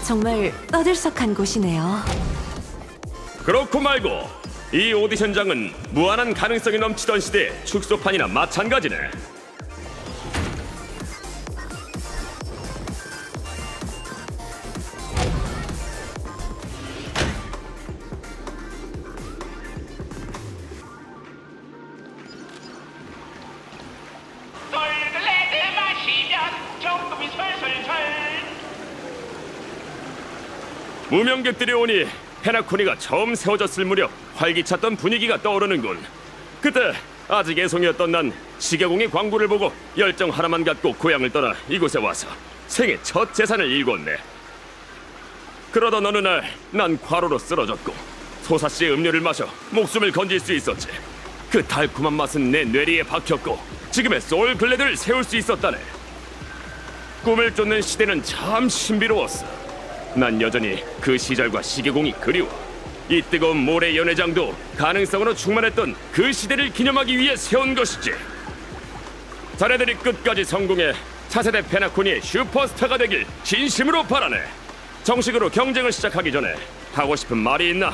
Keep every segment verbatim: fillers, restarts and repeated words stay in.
정말 떠들썩한 곳이네요. 그렇고 말고 이 오디션장은 무한한 가능성이 넘치던 시대의 축소판이나 마찬가지네. 솔글레드 마시면 조금이 솔솔솔. 무명객들이 오니 페나코니가 처음 세워졌을 무렵 활기찼던 분위기가 떠오르는군. 그때 아직 애송이었던 난 시계공의 광고를 보고 열정 하나만 갖고 고향을 떠나 이곳에 와서 생애 첫 재산을 일궜네. 그러던 어느 날 난 과로로 쓰러졌고 소사씨의 음료를 마셔 목숨을 건질 수 있었지. 그 달콤한 맛은 내 뇌리에 박혔고 지금의 소울글래드를 세울 수 있었다네. 꿈을 쫓는 시대는 참 신비로웠어. 난 여전히 그 시절과 시계공이 그리워. 이 뜨거운 모래 연회장도 가능성으로 충만했던 그 시대를 기념하기 위해 세운 것이지. 자네들이 끝까지 성공해 차세대 페나코니의 슈퍼스타가 되길 진심으로 바라네. 정식으로 경쟁을 시작하기 전에 하고 싶은 말이 있나?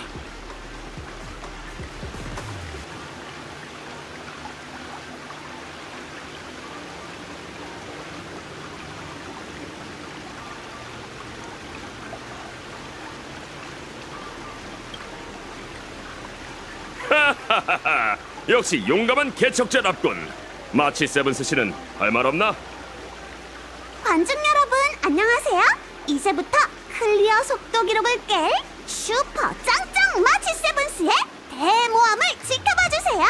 하하하하, 역시 용감한 개척자답군. 마치 세븐스 씨는 할 말 없나? 관중 여러분 안녕하세요. 이제부터 클리어 속도 기록을 깰 슈퍼 짱짱 마치 세븐스의 대모험을 지켜봐주세요.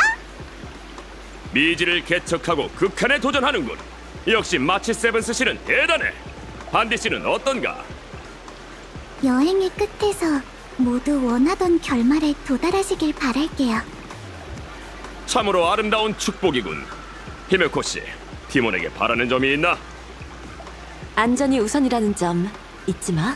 미지를 개척하고 극한에 도전하는군. 역시 마치 세븐스 씨는 대단해. 반디 씨는 어떤가? 여행의 끝에서 모두 원하던 결말에 도달하시길 바랄게요. 참으로 아름다운 축복이군. 히메코 씨, 팀원에게 바라는 점이 있나? 안전이 우선이라는 점 잊지 마.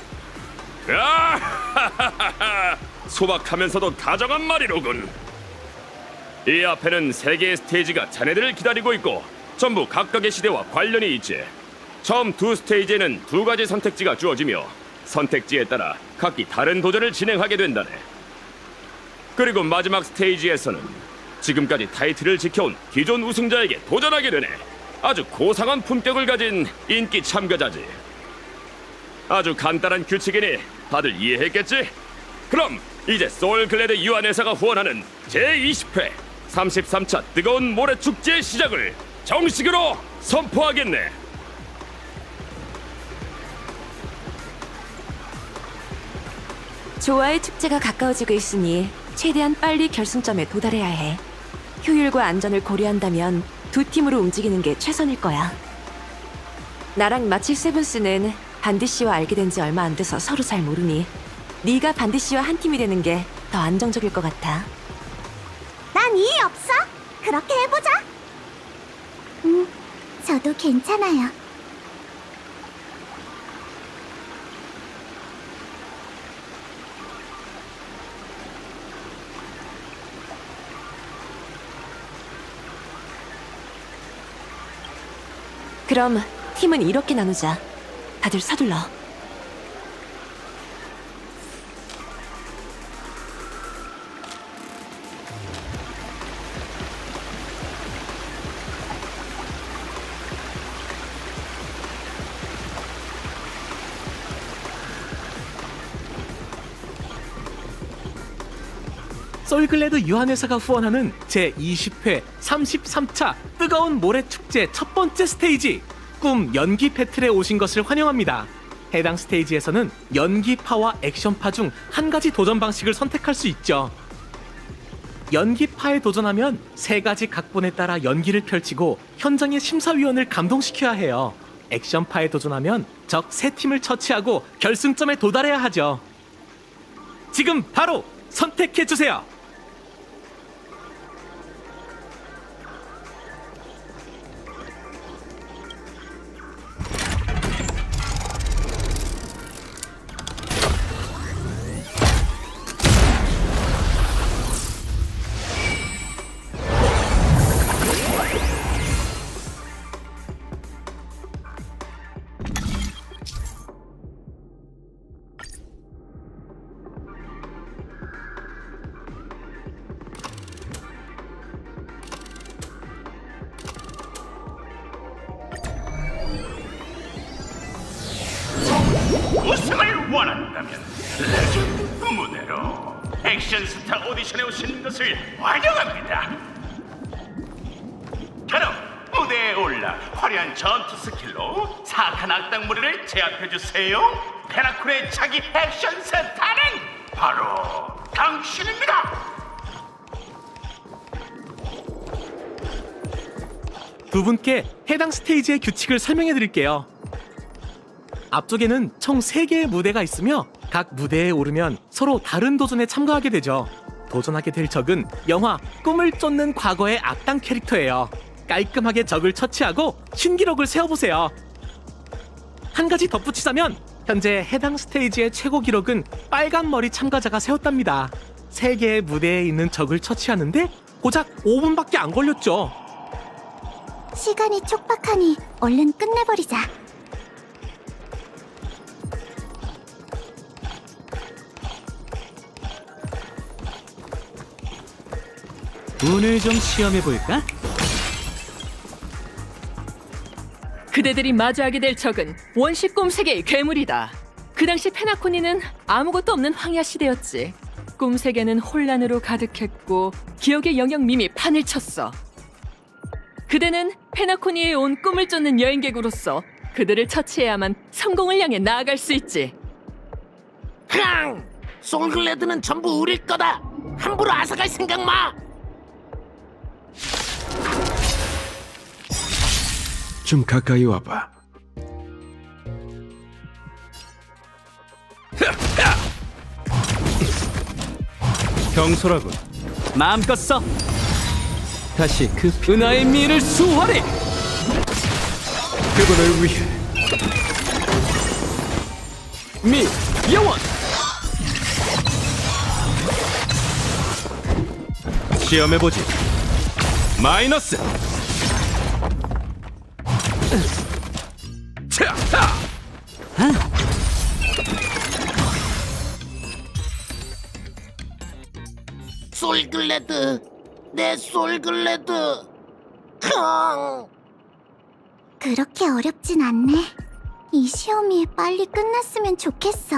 아하하하하, 소박하면서도 다정한 말이로군. 이 앞에는 세 개의 스테이지가 자네들을 기다리고 있고 전부 각각의 시대와 관련이 있지. 처음 두 스테이지에는 두 가지 선택지가 주어지며 선택지에 따라 각기 다른 도전을 진행하게 된다네. 그리고 마지막 스테이지에서는 지금까지 타이틀을 지켜온 기존 우승자에게 도전하게 되네. 아주 고상한 품격을 가진 인기 참가자지. 아주 간단한 규칙이니 다들 이해했겠지? 그럼 이제 소울글래드 유한회사가 후원하는 제이십 회 삼십삼 차 뜨거운 모래축제의 시작을 정식으로 선포하겠네. 조화의 축제가 가까워지고 있으니 최대한 빨리 결승점에 도달해야 해. 효율과 안전을 고려한다면 두 팀으로 움직이는 게 최선일 거야. 나랑 마치 세븐스는 반디 씨와 알게 된 지 얼마 안 돼서 서로 잘 모르니 네가 반디 씨와 한 팀이 되는 게 더 안정적일 것 같아. 난 이의 없어. 그렇게 해보자. 음, 저도 괜찮아요. 그럼 팀은 이렇게 나누자. 다들 서둘러. 소울글래드 유한회사가 후원하는 제이십 회 삼십삼 차 뜨거운 모래축제 첫 번째 스테이지 꿈 연기 배틀에 오신 것을 환영합니다. 해당 스테이지에서는 연기파와 액션파 중 한 가지 도전 방식을 선택할 수 있죠. 연기파에 도전하면 세 가지 각본에 따라 연기를 펼치고 현장의 심사위원을 감동시켜야 해요. 액션파에 도전하면 적 세 팀을 처치하고 결승점에 도달해야 하죠. 지금 바로 선택해주세요. 레전드 무대로 액션 스타 오디션에 오신 것을 환영합니다. 그럼 무대에 올라 화려한 전투 스킬로 사악한 악당 무리를 제압해 주세요. 페나쿨의 차기 액션 스타는 바로 당신입니다. 두 분께 해당 스테이지의 규칙을 설명해 드릴게요. 앞쪽에는 총 세 개의 무대가 있으며 각 무대에 오르면 서로 다른 도전에 참가하게 되죠. 도전하게 될 적은 영화 꿈을 쫓는 과거의 악당 캐릭터예요. 깔끔하게 적을 처치하고 신기록을 세워보세요. 한 가지 덧붙이자면 현재 해당 스테이지의 최고 기록은 빨간 머리 참가자가 세웠답니다. 세 개의 무대에 있는 적을 처치하는데 고작 오 분밖에 안 걸렸죠. 시간이 촉박하니 얼른 끝내버리자. 운을 좀 시험해볼까? 그대들이 마주하게 될 적은 원시 꿈세계의 괴물이다. 그 당시 페나코니는 아무것도 없는 황야 시대였지. 꿈세계는 혼란으로 가득했고 기억의 영역밈이 판을 쳤어. 그대는 페나코니에 온 꿈을 쫓는 여행객으로서 그들을 처치해야만 성공을 향해 나아갈 수 있지. 흥! 솔글레드는 전부 우릴 거다. 함부로 앗아갈 생각 마. 좀 가까이 와봐. 경솔하군. 마음껏 써. 다시 그 은하의 미를 수호하리. 그분을 위해 미 영원. 시험해보지. 마이너스. 차! 솔글레드, 내 솔글레드. 흥! 그렇게 어렵진 않네. 이 시험이 빨리 끝났으면 좋겠어.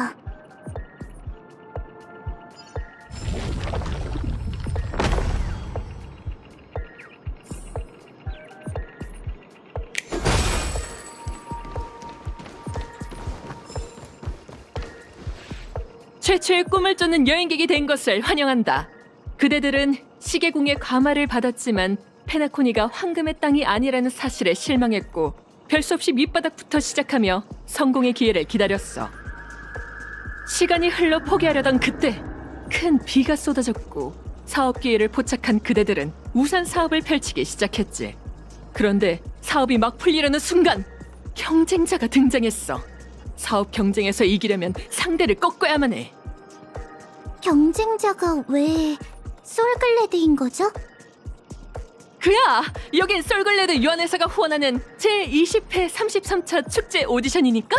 최초의 꿈을 쫓는 여행객이 된 것을 환영한다. 그대들은 시계궁의 과마를 받았지만 페나코니가 황금의 땅이 아니라는 사실에 실망했고 별 수 없이 밑바닥부터 시작하며 성공의 기회를 기다렸어. 시간이 흘러 포기하려던 그때 큰 비가 쏟아졌고 사업 기회를 포착한 그대들은 우산 사업을 펼치기 시작했지. 그런데 사업이 막 풀리려는 순간 경쟁자가 등장했어. 사업 경쟁에서 이기려면 상대를 꺾어야만 해. 경쟁자가 왜 솔글레드인 거죠? 그야! 여긴 솔글레드 유한회사가 후원하는 제이십 회 삼십삼 차 축제 오디션이니까?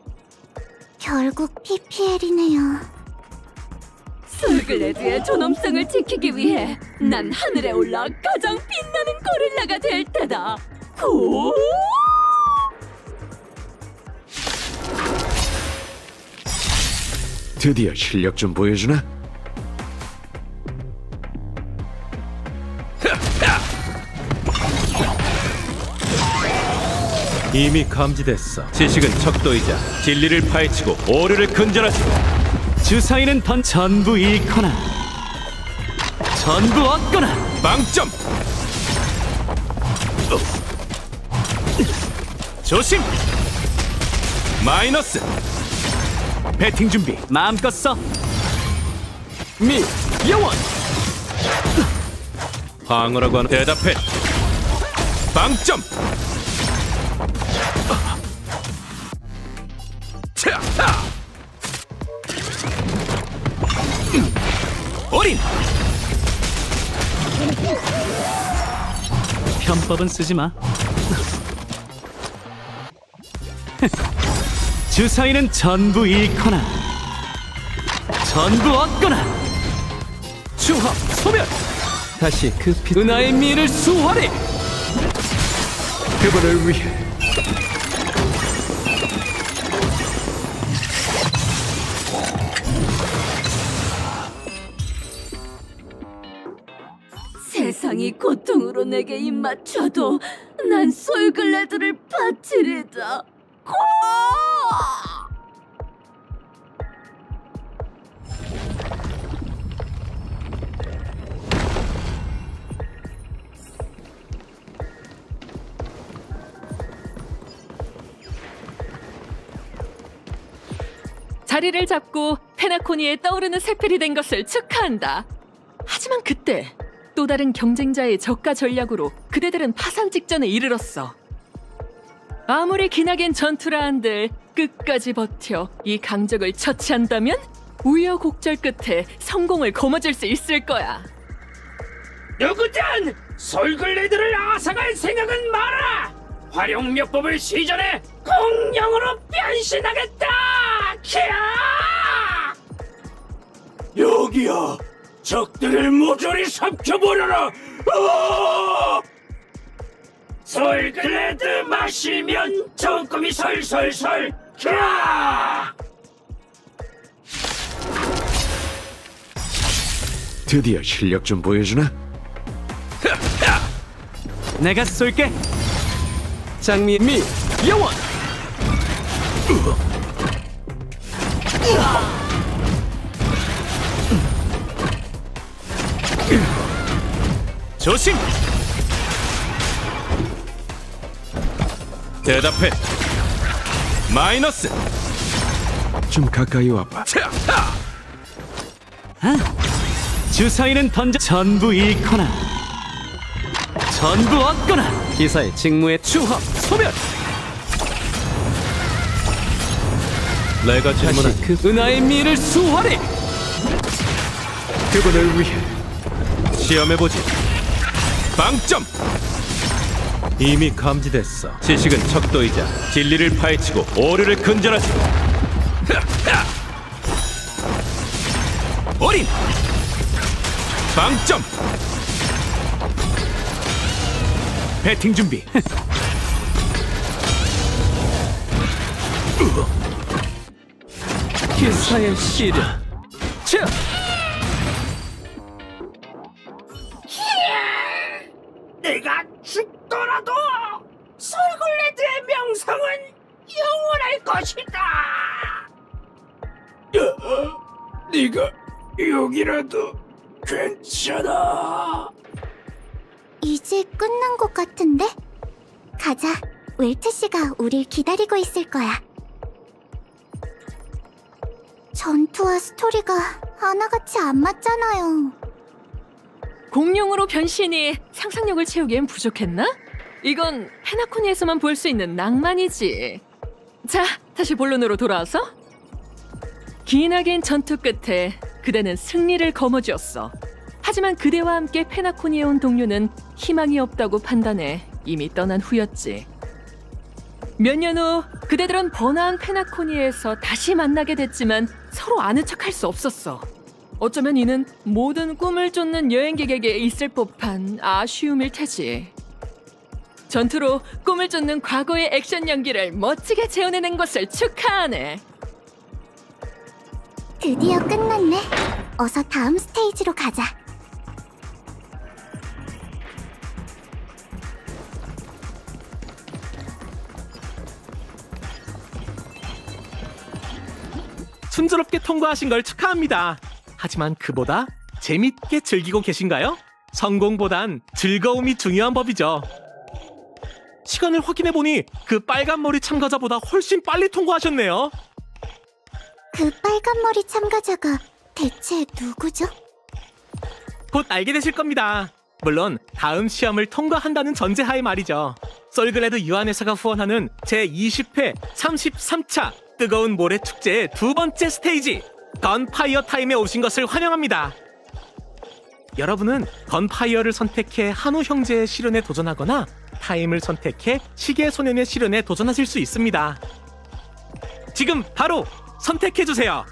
결국 피피엘이네요. 솔글레드의 존엄성을 지키기 위해 난 하늘에 올라 가장 빛나는 고릴라가 될 테다. 고! 드디어 실력 좀 보여주나? 이미 감지됐어. 지식은 척도이자 진리를 파헤치고 오류를 근절하지. 주사위는 던 전부 잃거나 전부 얻거나. 빵점! 조심. 마이너스! 배팅 준비. 마음껏 써. 미 영원. 방어라고 하는 대답해! 빵점! 차! 올인. 편법은 쓰지 마. 주사위는 전부 잃거나 전부 얻거나. 추합 소멸. 다시 그 피... 은하의 미를 수호하리. 그분을 위해 세상이 고통으로 내게 입맞춰도 난 솔글레드를 바치리다. 고! 자리를 잡고 페나코니에 떠오르는 세필이 된 것을 축하한다. 하지만 그때 또 다른 경쟁자의 저가 전략으로 그대들은 파산 직전에 이르렀어. 아무리 기나긴 전투라 한들 끝까지 버텨 이 강적을 처치한다면 우여곡절 끝에 성공을 거머쥘 수 있을 거야. 누구든 솔글레드를 앗아갈 생각은 마라. 활용묘법을 시전해 공룡으로 변신하겠다. 키야! 여기야. 적들을 모조리 삼켜버려라. 어! 솔글레드 마시면 조금이 솔솔솔. 키야! 드디어 실력 좀 보여주나? 내가 쏠게. 장미 미 영원. 조심. 대답해. 마이너스. 좀 가까이 와봐. 주사위는 던져 전부 잃거나 전부 얻거나. 기사의 직무의 추합 소멸. 내가 질문한 그 은하의 미를 수호하리. 그분을 위해 시험해보지. 방점. 이미 감지됐어. 지식은 척도이자 진리를 파헤치고 오류를 근절하지. 어린. 방점. 배팅 준비. 기사의 시련. 자. 내가 죽더라도 솔글레드의 명성은 영원할 것이다. 야, 네가 여기라도 괜찮아. 이제 끝난 것 같은데? 가자. 웰트 씨가 우릴 기다리고 있을 거야. 전투와 스토리가 하나같이 안 맞잖아요. 공룡으로 변신이 상상력을 채우기엔 부족했나? 이건 페나코니에서만 볼 수 있는 낭만이지. 자, 다시 본론으로 돌아와서. 기나긴 전투 끝에 그대는 승리를 거머쥐었어. 하지만 그대와 함께 페나코니에 온 동료는 희망이 없다고 판단해 이미 떠난 후였지. 몇 년 후 그대들은 번화한 페나코니에서 다시 만나게 됐지만 서로 아는 척할 수 없었어. 어쩌면 이는 모든 꿈을 쫓는 여행객에게 있을 법한 아쉬움일 테지. 전투로 꿈을 쫓는 과거의 액션 연기를 멋지게 재현해낸 것을 축하하네. 드디어 끝났네. 어서 다음 스테이지로 가자. 순조롭게 통과하신 걸 축하합니다. 하지만 그보다 재밌게 즐기고 계신가요? 성공보단 즐거움이 중요한 법이죠. 시간을 확인해보니 그 빨간 머리 참가자보다 훨씬 빨리 통과하셨네요. 그 빨간 머리 참가자가 대체 누구죠? 곧 알게 되실 겁니다. 물론 다음 시험을 통과한다는 전제하에 말이죠. 솔글레드 유한회사가 후원하는 제이십 회 삼십삼 차 뜨거운 모래 축제의 두 번째 스테이지 건파이어 타임에 오신 것을 환영합니다. 여러분은 건파이어를 선택해 한우 형제의 실현에 도전하거나 타임을 선택해 시계 소년의 실현에 도전하실 수 있습니다. 지금 바로 선택해주세요.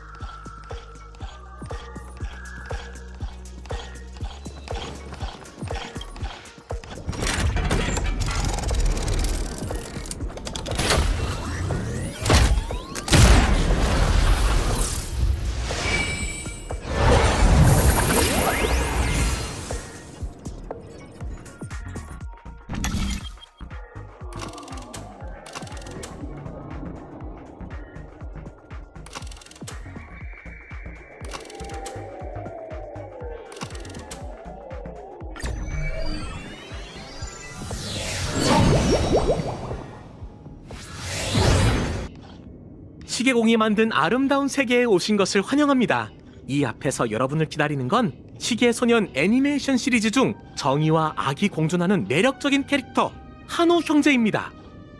시계공이 만든 아름다운 세계에 오신 것을 환영합니다. 이 앞에서 여러분을 기다리는 건 시계소년 애니메이션 시리즈 중 정의와 악이 공존하는 매력적인 캐릭터 한우 형제입니다.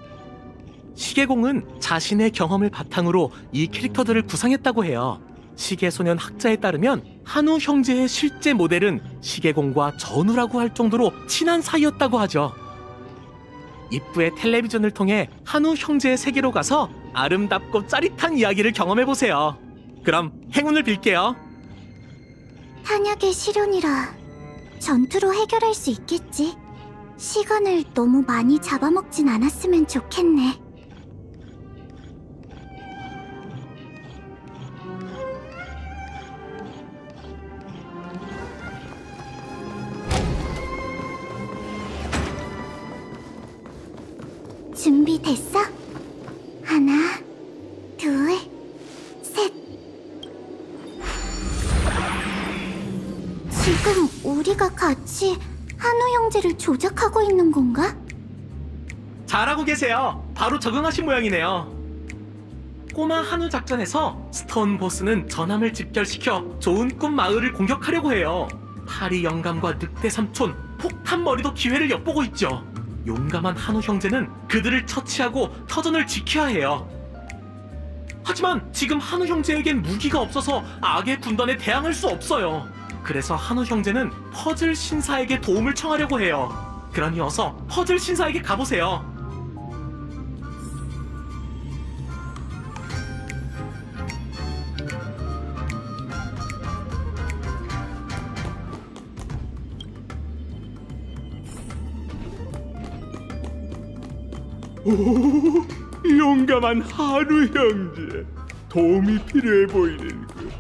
시계공은 자신의 경험을 바탕으로 이 캐릭터들을 구상했다고 해요. 시계소년 학자에 따르면 한우 형제의 실제 모델은 시계공과 전우라고 할 정도로 친한 사이였다고 하죠. 입구의 텔레비전을 통해 한우 형제의 세계로 가서 아름답고 짜릿한 이야기를 경험해보세요. 그럼 행운을 빌게요. 탄약의 실현이라 전투로 해결할 수 있겠지. 시간을 너무 많이 잡아먹진 않았으면 좋겠네. 준비됐어? 하나, 둘, 셋. 지금 우리가 같이 한우 형제를 조작하고 있는 건가? 잘하고 계세요. 바로 적응하신 모양이네요. 꼬마 한우 작전에서 스톤 보스는 전함을 집결시켜 좋은 꿈 마을을 공격하려고 해요. 파리 영감과 늑대 삼촌, 폭탄 머리도 기회를 엿보고 있죠. 용감한 한우 형제는 그들을 처치하고 터전을 지켜야 해요. 하지만 지금 한우 형제에겐 무기가 없어서 악의 군단에 대항할 수 없어요. 그래서 한우 형제는 퍼즐 신사에게 도움을 청하려고 해요. 그러니 어서 퍼즐 신사에게 가보세요. 오, 용감한 한우 형제, 도움이 필요해 보이는군.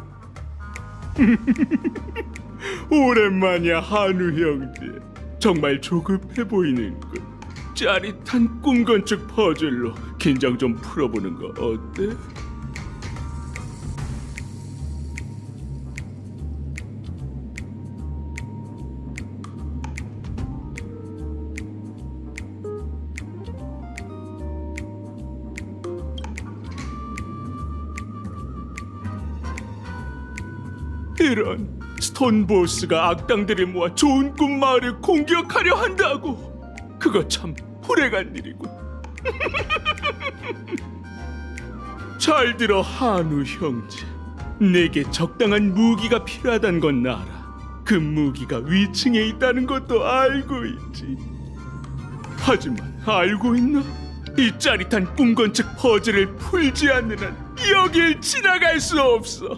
오랜만이야 한우 형제, 정말 조급해 보이는군. 짜릿한 꿈 건축 퍼즐로 긴장 좀 풀어보는 거 어때? 이런, 스톤 보스가 악당들을 모아 좋은 꿈 마을을 공격하려 한다고. 그거 참 불행한 일이군. 잘 들어 한우 형제, 내게 적당한 무기가 필요하단 건 알아. 그 무기가 위층에 있다는 것도 알고 있지. 하지만 알고 있나? 이 짜릿한 꿈 건축 퍼즐을 풀지 않는 한 여길 지나갈 수 없어.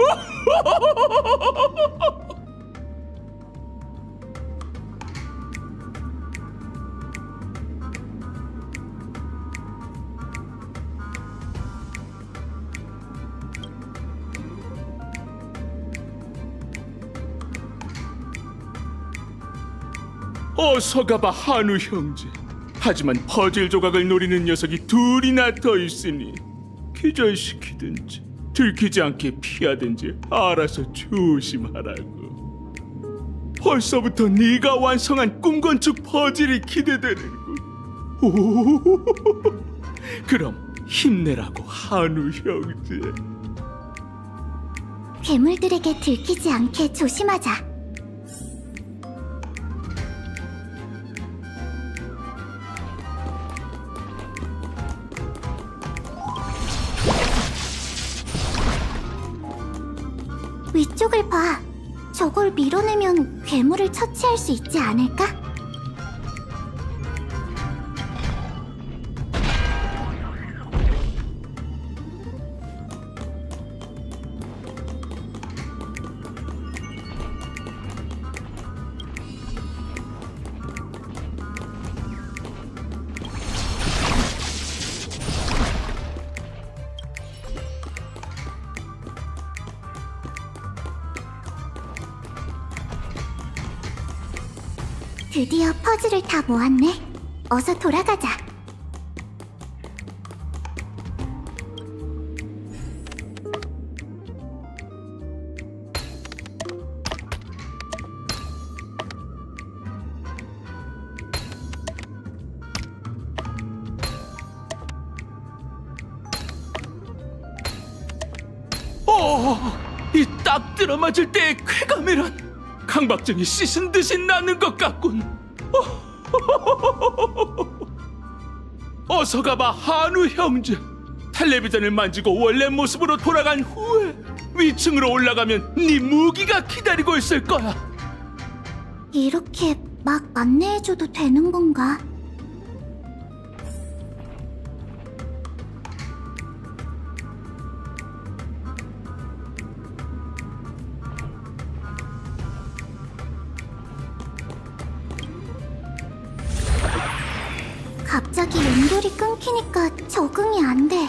어서 가봐 한우 형제. 하지만 퍼즐 조각을 노리는 녀석이 둘이나 더 있으니 기절시키든지 들키지 않게 피하든지 알아서 조심하라고. 벌써부터 네가 완성한 꿈 건축 퍼즐이 기대되는군. 오, 그럼 힘내라고 한우 형제. 괴물들에게 들키지 않게 조심하자. 위쪽을 봐. 저걸 밀어내면 괴물을 처치할 수 있지 않을까? 드디어 퍼즐을 다 모았네. 어서 돌아가자. 딱 들어맞을 때의 쾌감이란 강박증이 씻은 듯이 나는 것 같군. 어서 가봐, 한우 형제. 텔레비전을 만지고 원래 모습으로 돌아간 후에 위층으로 올라가면 네 무기가 기다리고 있을 거야. 이렇게 막 안내해줘도 되는 건가? 갑자기 연결이 끊기니까 적응이 안 돼.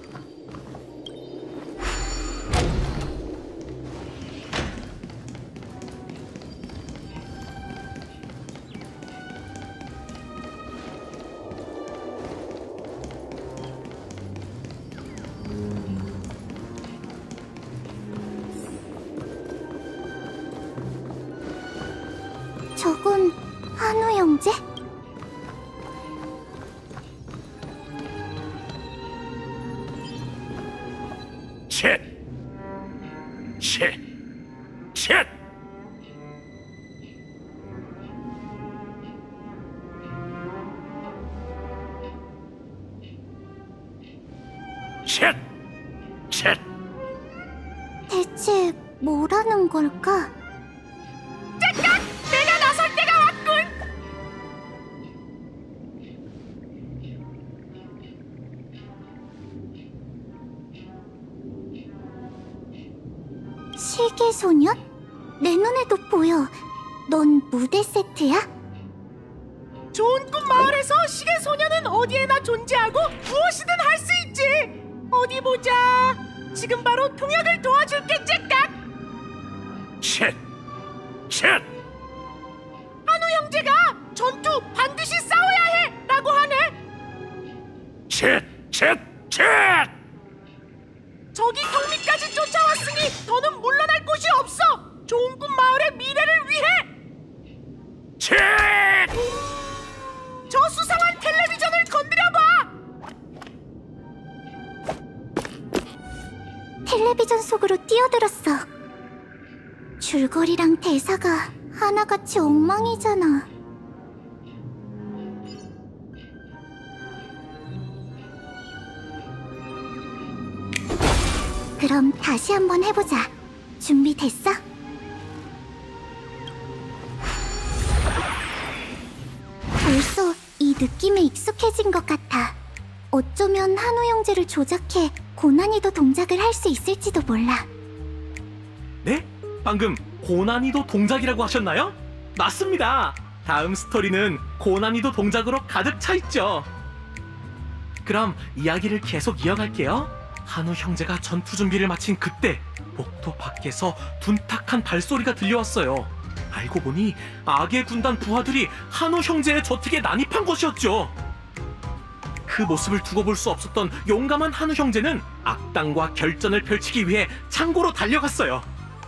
저건 한우 형제? 쳇! 쳇! 쳇! 쳇! 쳇! 대체 뭐라는 걸까? 째깍! 내가 나설 때가 왔군! 시계소년? 내 눈에도 보여. 넌 무대 세트야? 좋은 꿈 마을에서 시계소년은 어디에나 존재하고 무엇이든 할 수 있지! 어디 보자. 지금 바로 통역을 도와줄게, 째깍! 쳇! 쳇! 한우 형제가 전투 반드시 싸워야 해! 라고 하네! 쳇! 쳇! 쳇! 적이 경미까지 쫓아왔으니 더는 물러날 곳이 없어! 좋은 꿈 마을의 미래를 위해! 쳇! 저 수상한 텔레비전을 건드려봐! 텔레비전 속으로 뛰어들었어. 줄거리랑 대사가 하나같이 엉망이잖아. 그럼 다시 한번 해보자. 준비됐어? 벌써 이 느낌에 익숙해진 것 같아. 어쩌면 한우 형제를 조작해 고난이도 동작을 할 수 있을지도 몰라. 네? 방금 고난이도 동작이라고 하셨나요? 맞습니다. 다음 스토리는 고난이도 동작으로 가득 차 있죠. 그럼 이야기를 계속 이어갈게요. 한우 형제가 전투 준비를 마친 그때 복도 밖에서 둔탁한 발소리가 들려왔어요. 알고 보니 악의 군단 부하들이 한우 형제의 저택에 난입한 것이었죠. 그 모습을 두고 볼 수 없었던 용감한 한우 형제는 악당과 결전을 펼치기 위해 창고로 달려갔어요.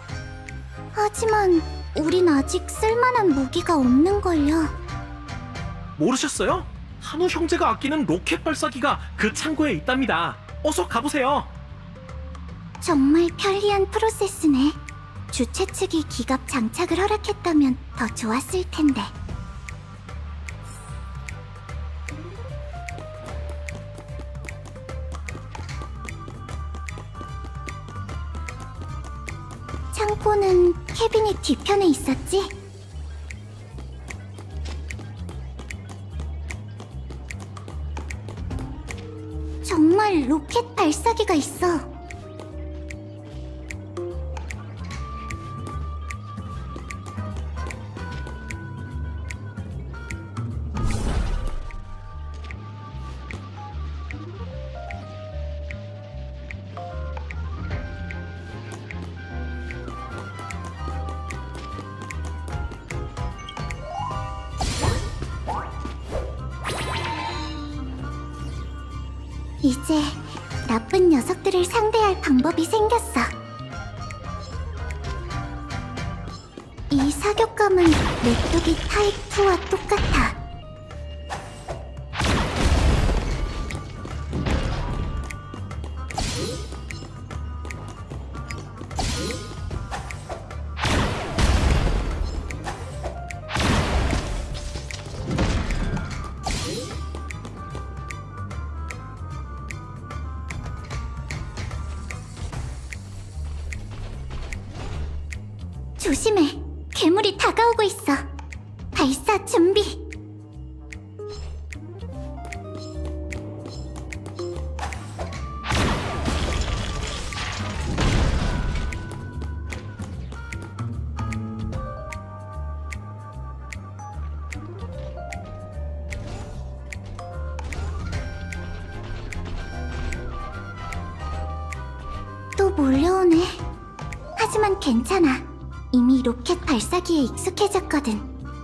하지만 우린 아직 쓸만한 무기가 없는걸요. 모르셨어요? 한우 형제가 아끼는 로켓 발사기가 그 창고에 있답니다. 어서 가보세요. 정말 편리한 프로세스네. 주최 측이 기갑 장착을 허락했다면 더 좋았을 텐데. 창고는 캐비닛 뒤편에 있었지? 정말 로켓 발사기가 있어. 이제 나쁜 녀석들을 상대할 방법이 생겼어. 이 사격감은 메뚜기 타입 이와 똑같아. 조심해. 괴물이 다가오고 있어. 발사 준비. 또 몰려오네. 하지만 괜찮아. 이미 로켓 발사기에 익숙해졌거든.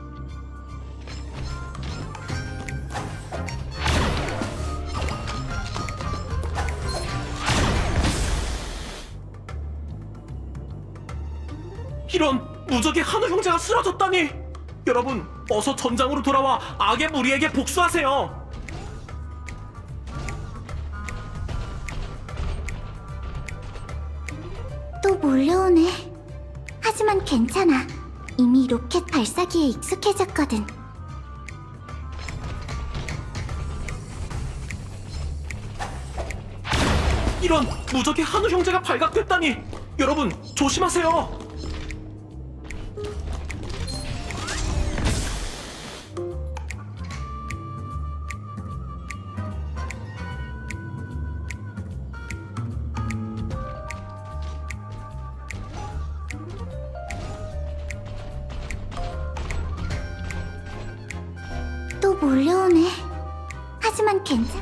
이런, 무적의 한우 형제가 쓰러졌다니! 여러분, 어서 전장으로 돌아와 악의 무리에게 복수하세요! 또 몰려오네. 하지만 괜찮아. 이미 로켓 발사기에 익숙해졌거든. 이런, 무적의 한우 형제가 발각됐다니! 여러분, 조심하세요! 또 몰려오네. 하지만 괜찮...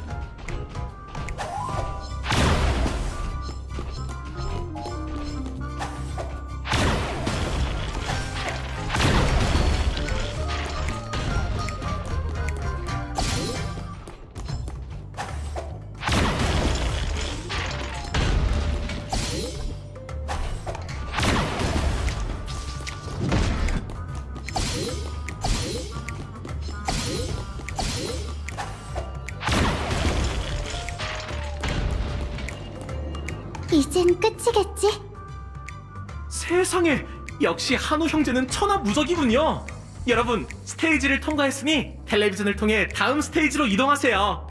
이젠 끝이겠지? 세상에, 역시 한우 형제는 천하무적이군요. 여러분, 스테이지를 통과했으니 텔레비전을 통해 다음 스테이지로 이동하세요.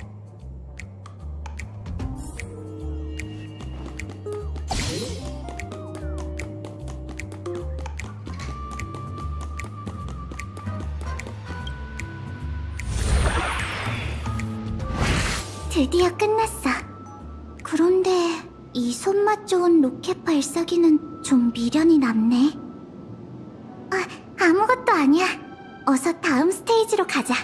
드디어 끝났어. 그런데 이 손맛 좋은 로켓 발사기는 좀 미련이 남네. 아, 아무것도 아니야. 어서 다음 스테이지로 가자.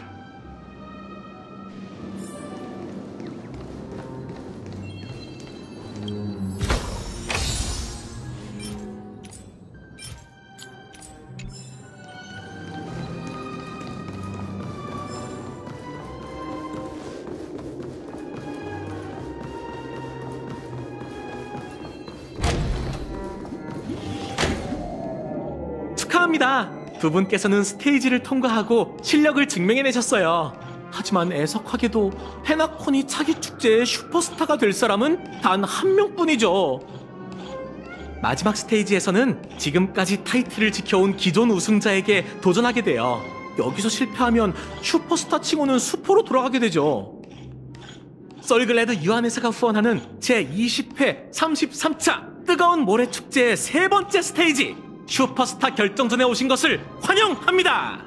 축하합니다. 두 분께서는 스테이지를 통과하고 실력을 증명해내셨어요. 하지만 애석하게도 페나코니 차기 축제의 슈퍼스타가 될 사람은 단 한 명뿐이죠. 마지막 스테이지에서는 지금까지 타이틀을 지켜온 기존 우승자에게 도전하게 돼요. 여기서 실패하면 슈퍼스타 칭호는 수포로 돌아가게 되죠. 썰글래드 유한회사가 후원하는 제이십 회 삼십삼 차 뜨거운 모래축제의 세 번째 스테이지 슈퍼스타 결정전에 오신 것을 환영합니다.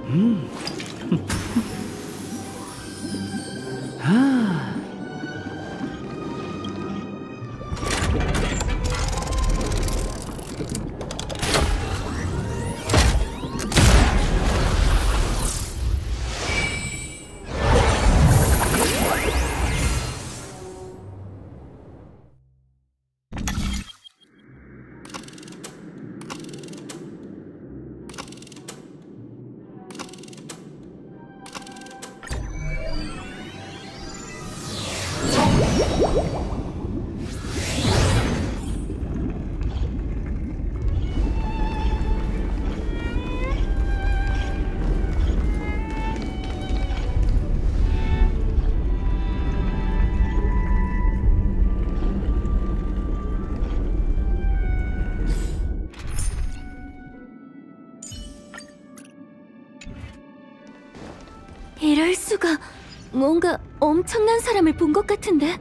이럴 수가. 뭔가 엄청난 사람을 본 것 같은데.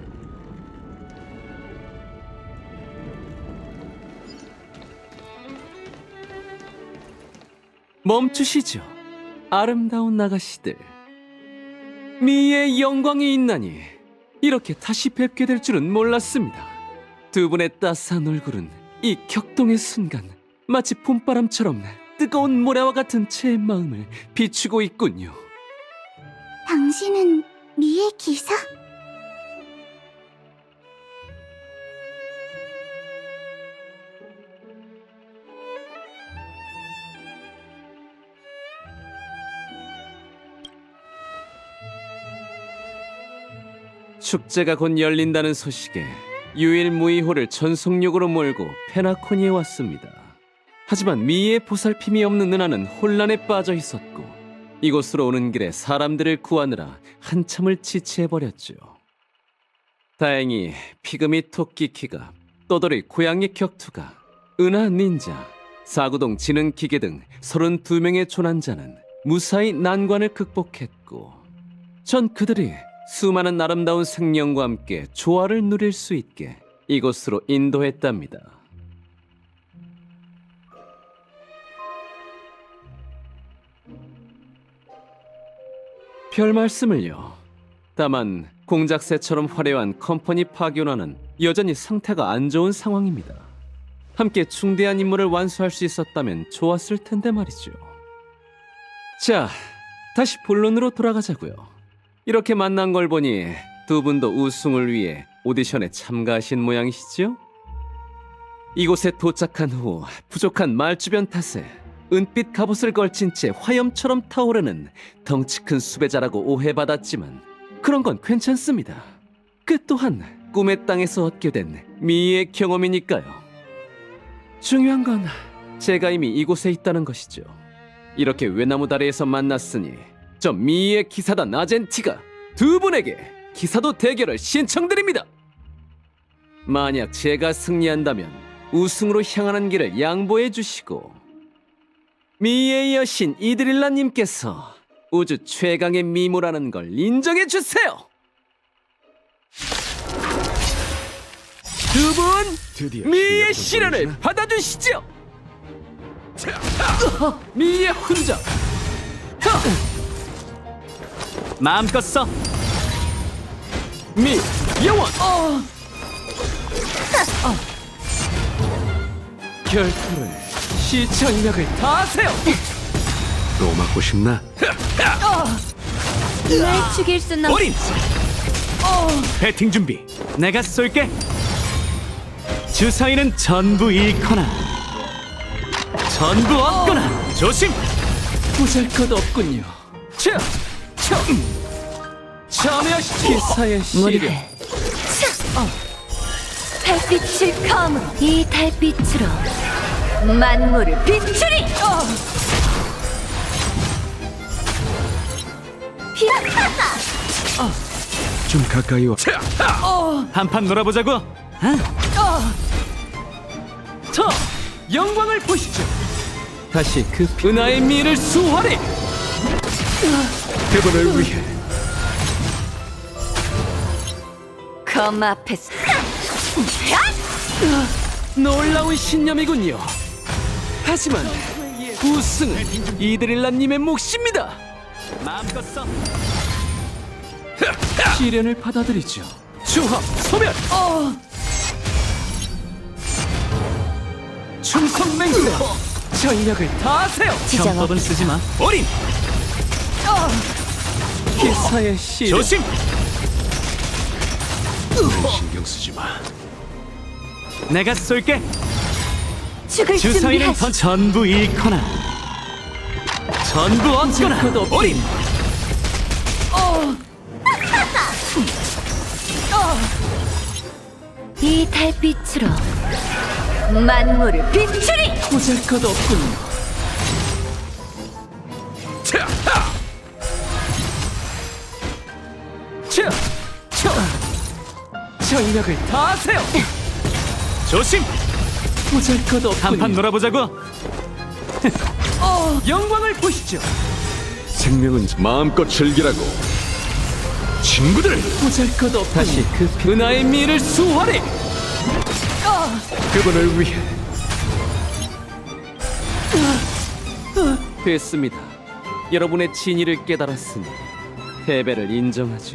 멈추시죠, 아름다운 나가씨들. 미의 영광이 있나니 이렇게 다시 뵙게 될 줄은 몰랐습니다. 두 분의 따스한 얼굴은 이 격동의 순간 마치 봄바람처럼 뜨거운 모래와 같은 제 마음을 비추고 있군요. 당신은 미의 기사? 축제가 곧 열린다는 소식에 유일무이호를 전속력으로 몰고 페나코니에 왔습니다. 하지만 미의 보살핌이 없는 은하는 혼란에 빠져 있었고 이곳으로 오는 길에 사람들을 구하느라 한참을 지체해버렸죠. 다행히 피그미 토끼키가, 떠돌이 고양이 격투가, 은하 닌자, 사구동 지능기계 등 서른두 명의 조난자는 무사히 난관을 극복했고 전 그들이 수많은 아름다운 생명과 함께 조화를 누릴 수 있게 이곳으로 인도했답니다. 별 말씀을요. 다만 공작새처럼 화려한 컴퍼니 파견원은 여전히 상태가 안 좋은 상황입니다. 함께 중대한 임무를 완수할 수 있었다면 좋았을 텐데 말이죠. 자, 다시 본론으로 돌아가자고요. 이렇게 만난 걸 보니 두 분도 우승을 위해 오디션에 참가하신 모양이시죠? 이곳에 도착한 후 부족한 말주변 탓에 은빛 갑옷을 걸친 채 화염처럼 타오르는 덩치 큰 수배자라고 오해받았지만 그런 건 괜찮습니다. 그 또한 꿈의 땅에서 얻게 된 미의 경험이니까요. 중요한 건 제가 이미 이곳에 있다는 것이죠. 이렇게 외나무 다리에서 만났으니 저 미의 기사단 아젠티가 두 분에게 기사도 대결을 신청드립니다. 만약 제가 승리한다면 우승으로 향하는 길을 양보해 주시고 미의 여신 이드릴라님께서 우주 최강의 미모라는 걸 인정해 주세요. 두 분 미의 시련을 받아주시죠. 미의 훈장 마음껏 써. 미 영원 어. 어. 결투를 시청력을 다하세요. 또 맞고 싶나? 날 죽일 순 없... 어린! 배팅 준비. 내가 쏠게. 주사위는 전부 잃거나 전부 얻거나. 조심! 보잘것 없군요. 차! 차! 참여하시죠. 기사의 시련. 달빛을 검으로 이 달빛으로 만물을 비추리! 어. 어. 좀 가까이 와. 어. 한판 놀아보자고. 어. 저 영광을 보시죠. 다시 그 은하의 미를 수호하리. 그분을 위해. 검 앞에서 놀라운 신념이군요. 하지만 우승은 이드릴라님의 몫입니다. 마음껏 써. 시련을 받아들이죠. 주합 소멸. 충성 맹세. 전력을 다하세요. 형법은 쓰지 마. 어린. 기사의 시련. 조심. 신경 쓰지 마. 내가 쏠게. 죽을 주사위는 준비하시. 던 전부 잃거나 전부 얻거나. 어린. 이 달빛으로 만물을 비추리. 보잘것없군요. 차! 하! 자, 쳐. 전력을 다하세요. 조심. 보잘것없군요. 한판 놀아보자고. 영광을 보시죠. 생명은 마음껏 즐기라고. 친구들, 보잘것없. 다시 그 은하의 미를 수호하리. 그분을 위해 됐습니다. 여러분의 진의를 깨달았으니 패배를 인정하죠.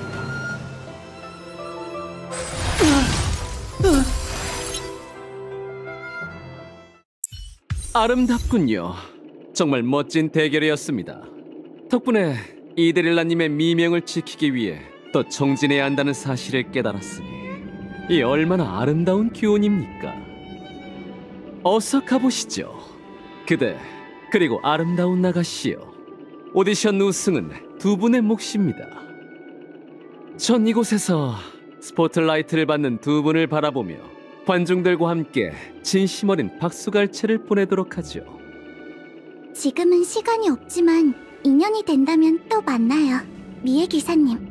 아름답군요. 정말 멋진 대결이었습니다. 덕분에 이드릴라님의 미명을 지키기 위해 더 정진해야 한다는 사실을 깨달았으니 이 얼마나 아름다운 교훈입니까? 어서 가보시죠. 그대 그리고 아름다운 나가시여. 오디션 우승은 두 분의 몫입니다. 전 이곳에서 스포트라이트를 받는 두 분을 바라보며 관중들과 함께 진심 어린 박수갈채를 보내도록 하죠. 지금은 시간이 없지만 인연이 된다면 또 만나요. 미애 기사님.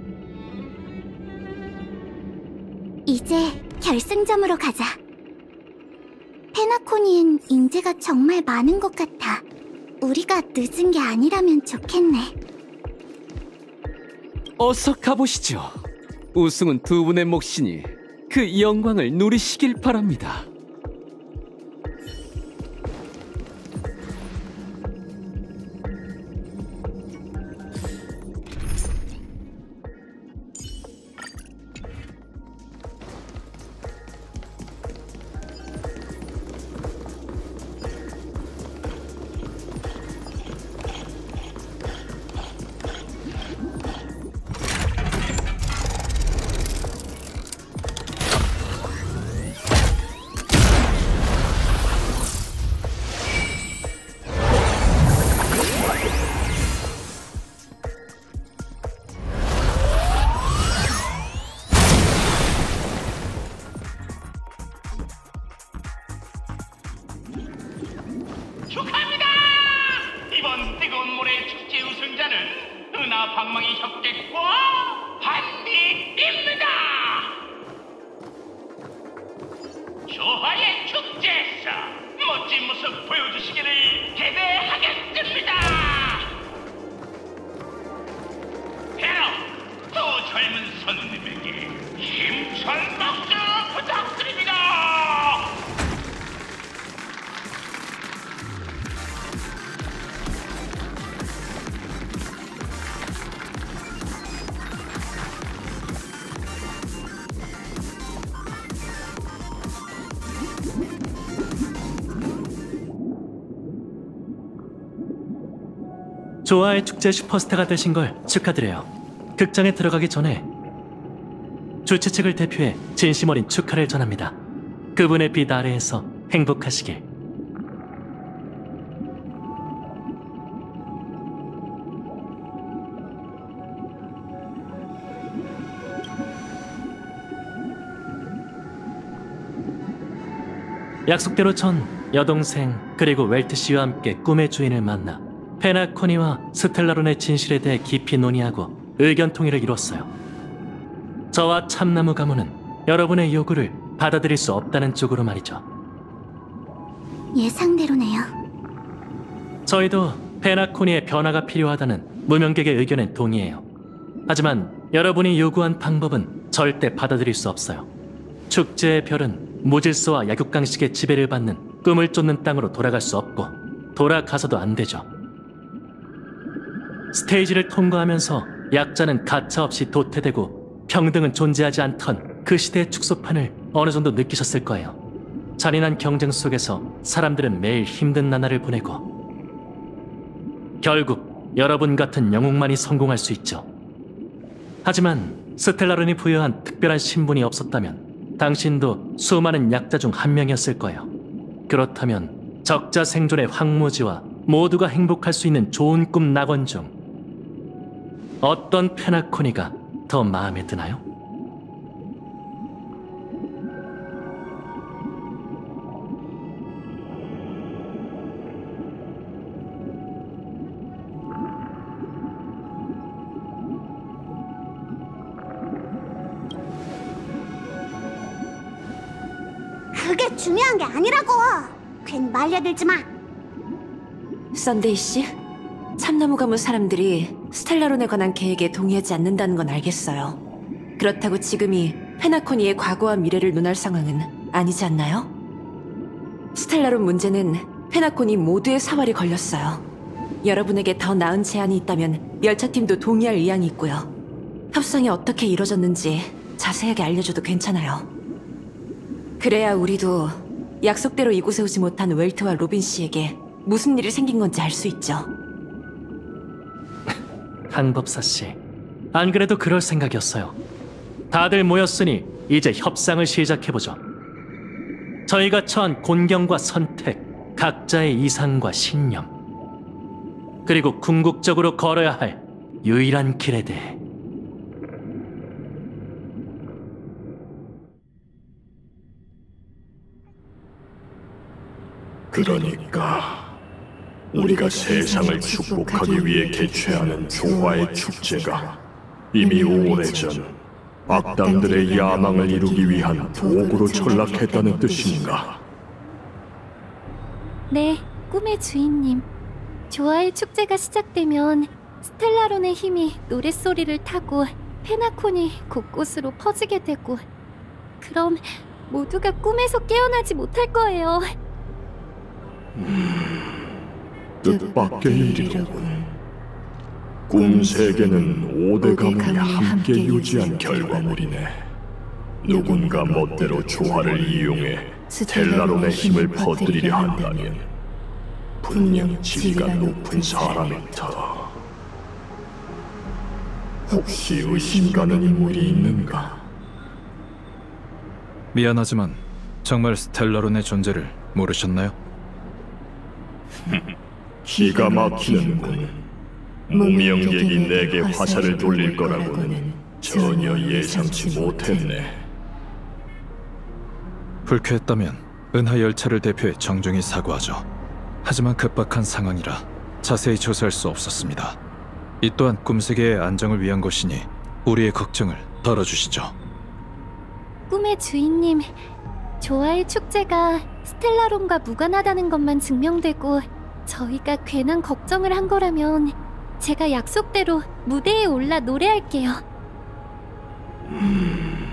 이제 결승점으로 가자. 페나코니엔 인재가 정말 많은 것 같아. 우리가 늦은 게 아니라면 좋겠네. 어서 가보시죠. 우승은 두 분의 몫이니 그 영광을 누리시길 바랍니다. 축하합니다! 이번 뜨거운 모래 축제 우승자는 은하 방망이 협객과 한미입니다! 조화의 축제에서 멋진 모습 보여주시기를 기대하겠습니다! 그럼 또 젊은 손님에게 힘찬 박수 부탁드립니다! 조화의 축제 슈퍼스타가 되신 걸 축하드려요. 극장에 들어가기 전에 주최 측을 대표해 진심 어린 축하를 전합니다. 그분의 빛 아래에서 행복하시길. 약속대로 전 여동생 그리고 웰트 씨와 함께 꿈의 주인을 만나 페나코니와 스텔라론의 진실에 대해 깊이 논의하고 의견 통일을 이뤘어요. 저와 참나무 가문은 여러분의 요구를 받아들일 수 없다는 쪽으로 말이죠. 예상대로네요. 저희도 페나코니의 변화가 필요하다는 무명객의 의견에 동의해요. 하지만 여러분이 요구한 방법은 절대 받아들일 수 없어요. 축제의 별은 무질서와 약육강식의 지배를 받는 꿈을 쫓는 땅으로 돌아갈 수 없고 돌아가서도 안 되죠. 스테이지를 통과하면서 약자는 가차없이 도태되고 평등은 존재하지 않던 그 시대의 축소판을 어느 정도 느끼셨을 거예요. 잔인한 경쟁 속에서 사람들은 매일 힘든 나날을 보내고 결국 여러분 같은 영웅만이 성공할 수 있죠. 하지만 스텔라론이 부여한 특별한 신분이 없었다면 당신도 수많은 약자 중 한 명이었을 거예요. 그렇다면 적자 생존의 황무지와 모두가 행복할 수 있는 좋은 꿈 낙원 중 어떤 페나코니가 더 마음에 드나요? 그게 중요한 게 아니라고. 괜히 말려들지 마. 썬데이 씨, 참나무 가문 사람들이 스텔라론에 관한 계획에 동의하지 않는다는 건 알겠어요. 그렇다고 지금이 페나코니의 과거와 미래를 논할 상황은 아니지 않나요? 스텔라론 문제는 페나코니 모두의 사활이 걸렸어요. 여러분에게 더 나은 제안이 있다면 열차팀도 동의할 의향이 있고요. 협상이 어떻게 이뤄졌는지 자세하게 알려줘도 괜찮아요. 그래야 우리도 약속대로 이곳에 오지 못한 웰트와 로빈 씨에게 무슨 일이 생긴 건지 알 수 있죠. 항법사 씨, 안 그래도 그럴 생각이었어요. 다들 모였으니 이제 협상을 시작해보죠. 저희가 처한 곤경과 선택, 각자의 이상과 신념, 그리고 궁극적으로 걸어야 할 유일한 길에 대해. 그러니까 우리가 세상을 축복하기 위해 개최하는 조화의 축제가 이미 오래전 악당들의 야망을 이루기 위한 도구로 전락했다는 뜻인가? 네, 꿈의 주인님. 조화의 축제가 시작되면 스텔라론의 힘이 노랫소리를 타고 페나콘이 곳곳으로 퍼지게 되고, 그럼 모두가 꿈에서 깨어나지 못할 거예요. 음, 뜻밖의 일이로군. 꿈 세계는 오대 가문이 함께 유지한 결과물이네. 누군가 멋대로 조화를 이용해 스텔라론의 힘을 퍼뜨리려 한다면 분명 지위가 높은 사람일 터. 혹시 의심 가는 인물이 있는가? 미안하지만 정말 스텔라론의 존재를 모르셨나요? 기가 막히는군. 무명객이 내게 화살을 돌릴 거라고는 전혀 예상치 못했네. 불쾌했다면 은하 열차를 대표해 정중히 사과하죠. 하지만 급박한 상황이라 자세히 조사할 수 없었습니다. 이 또한 꿈세계의 안정을 위한 것이니 우리의 걱정을 덜어주시죠. 꿈의 주인님, 조화의 축제가 스텔라론과 무관하다는 것만 증명되고 저희가 괜한 걱정을 한 거라면 제가 약속대로 무대에 올라 노래할게요. 음...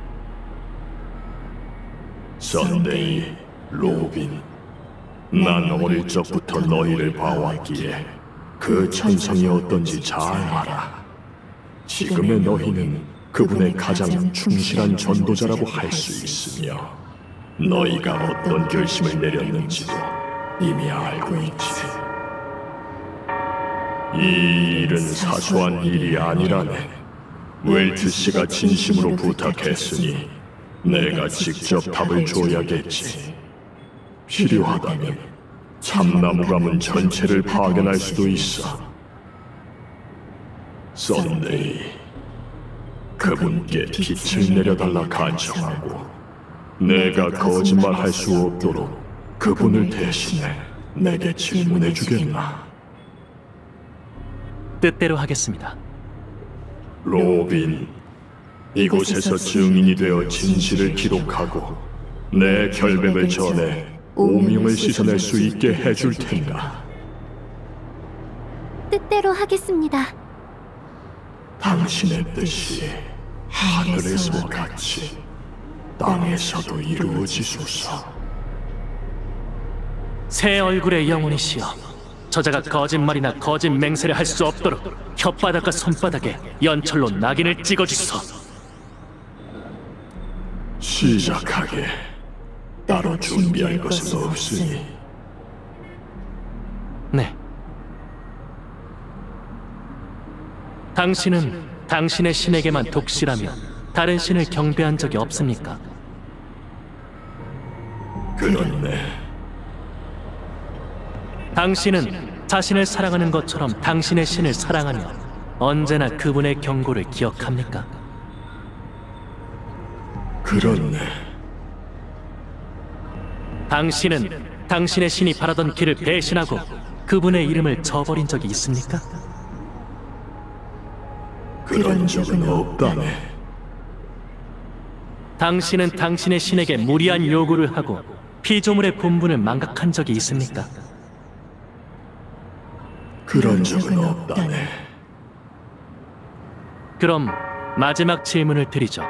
썬데이, 로빈, 난 어릴 적부터 너희를 봐왔기에 그 천성이 어떤지 잘 알아. 지금의 너희는 그분의 가장 충실한 전도자라고 할 수 있으며 너희가 어떤 결심을 내렸는지도 이미 알고 있지. 이 일은 사소한 일이 아니라네. 웰트 씨가 진심으로 부탁했으니 내가 직접 답을 줘야겠지. 필요하다면 참나무 가문 전체를 파견할 수도 있어. 썬데이, 그분께 빛을 내려달라 간청하고 내가 거짓말할 수 없도록 그분을 대신해 내게 질문해 주겠나? 뜻대로 하겠습니다. 로빈, 이곳에서 증인이 되어 진실을 기록하고 내 결백을 전해 오명을 씻어낼 수 있게 해줄 텐가? 뜻대로 하겠습니다. 당신의 뜻이 하늘에서와 같이 땅에서도 이루어지소서. 새 얼굴의 영혼이시여, 저자가 거짓말이나 거짓 맹세를 할 수 없도록 혓바닥과 손바닥에 연철로 낙인을 찍어주소. 시작하게. 따로 준비할 것은 없으니. 네. 당신은 당신의 신에게만 독실하며 다른 신을 경배한 적이 없습니까? 그렇네. 당신은 자신을 사랑하는 것처럼 당신의 신을 사랑하며 언제나 그분의 경고를 기억합니까? 그렇네. 당신은 당신의 신이 바라던 길을 배신하고 그분의 이름을 저버린 적이 있습니까? 그런 적은 없다네. 당신은 당신의 신에게 무리한 요구를 하고 피조물의 본분을 망각한 적이 있습니까? 그런 적은 없다네. 그럼 마지막 질문을 드리죠.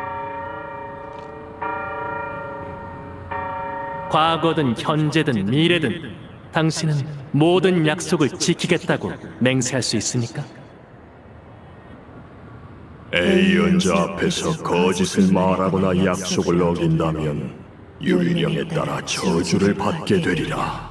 과거든 현재든 미래든 당신은 모든 약속을 지키겠다고 맹세할 수 있습니까? A연자 앞에서 거짓을 말하거나 약속을 어긴다면 율령에 따라 저주를 받게 되리라.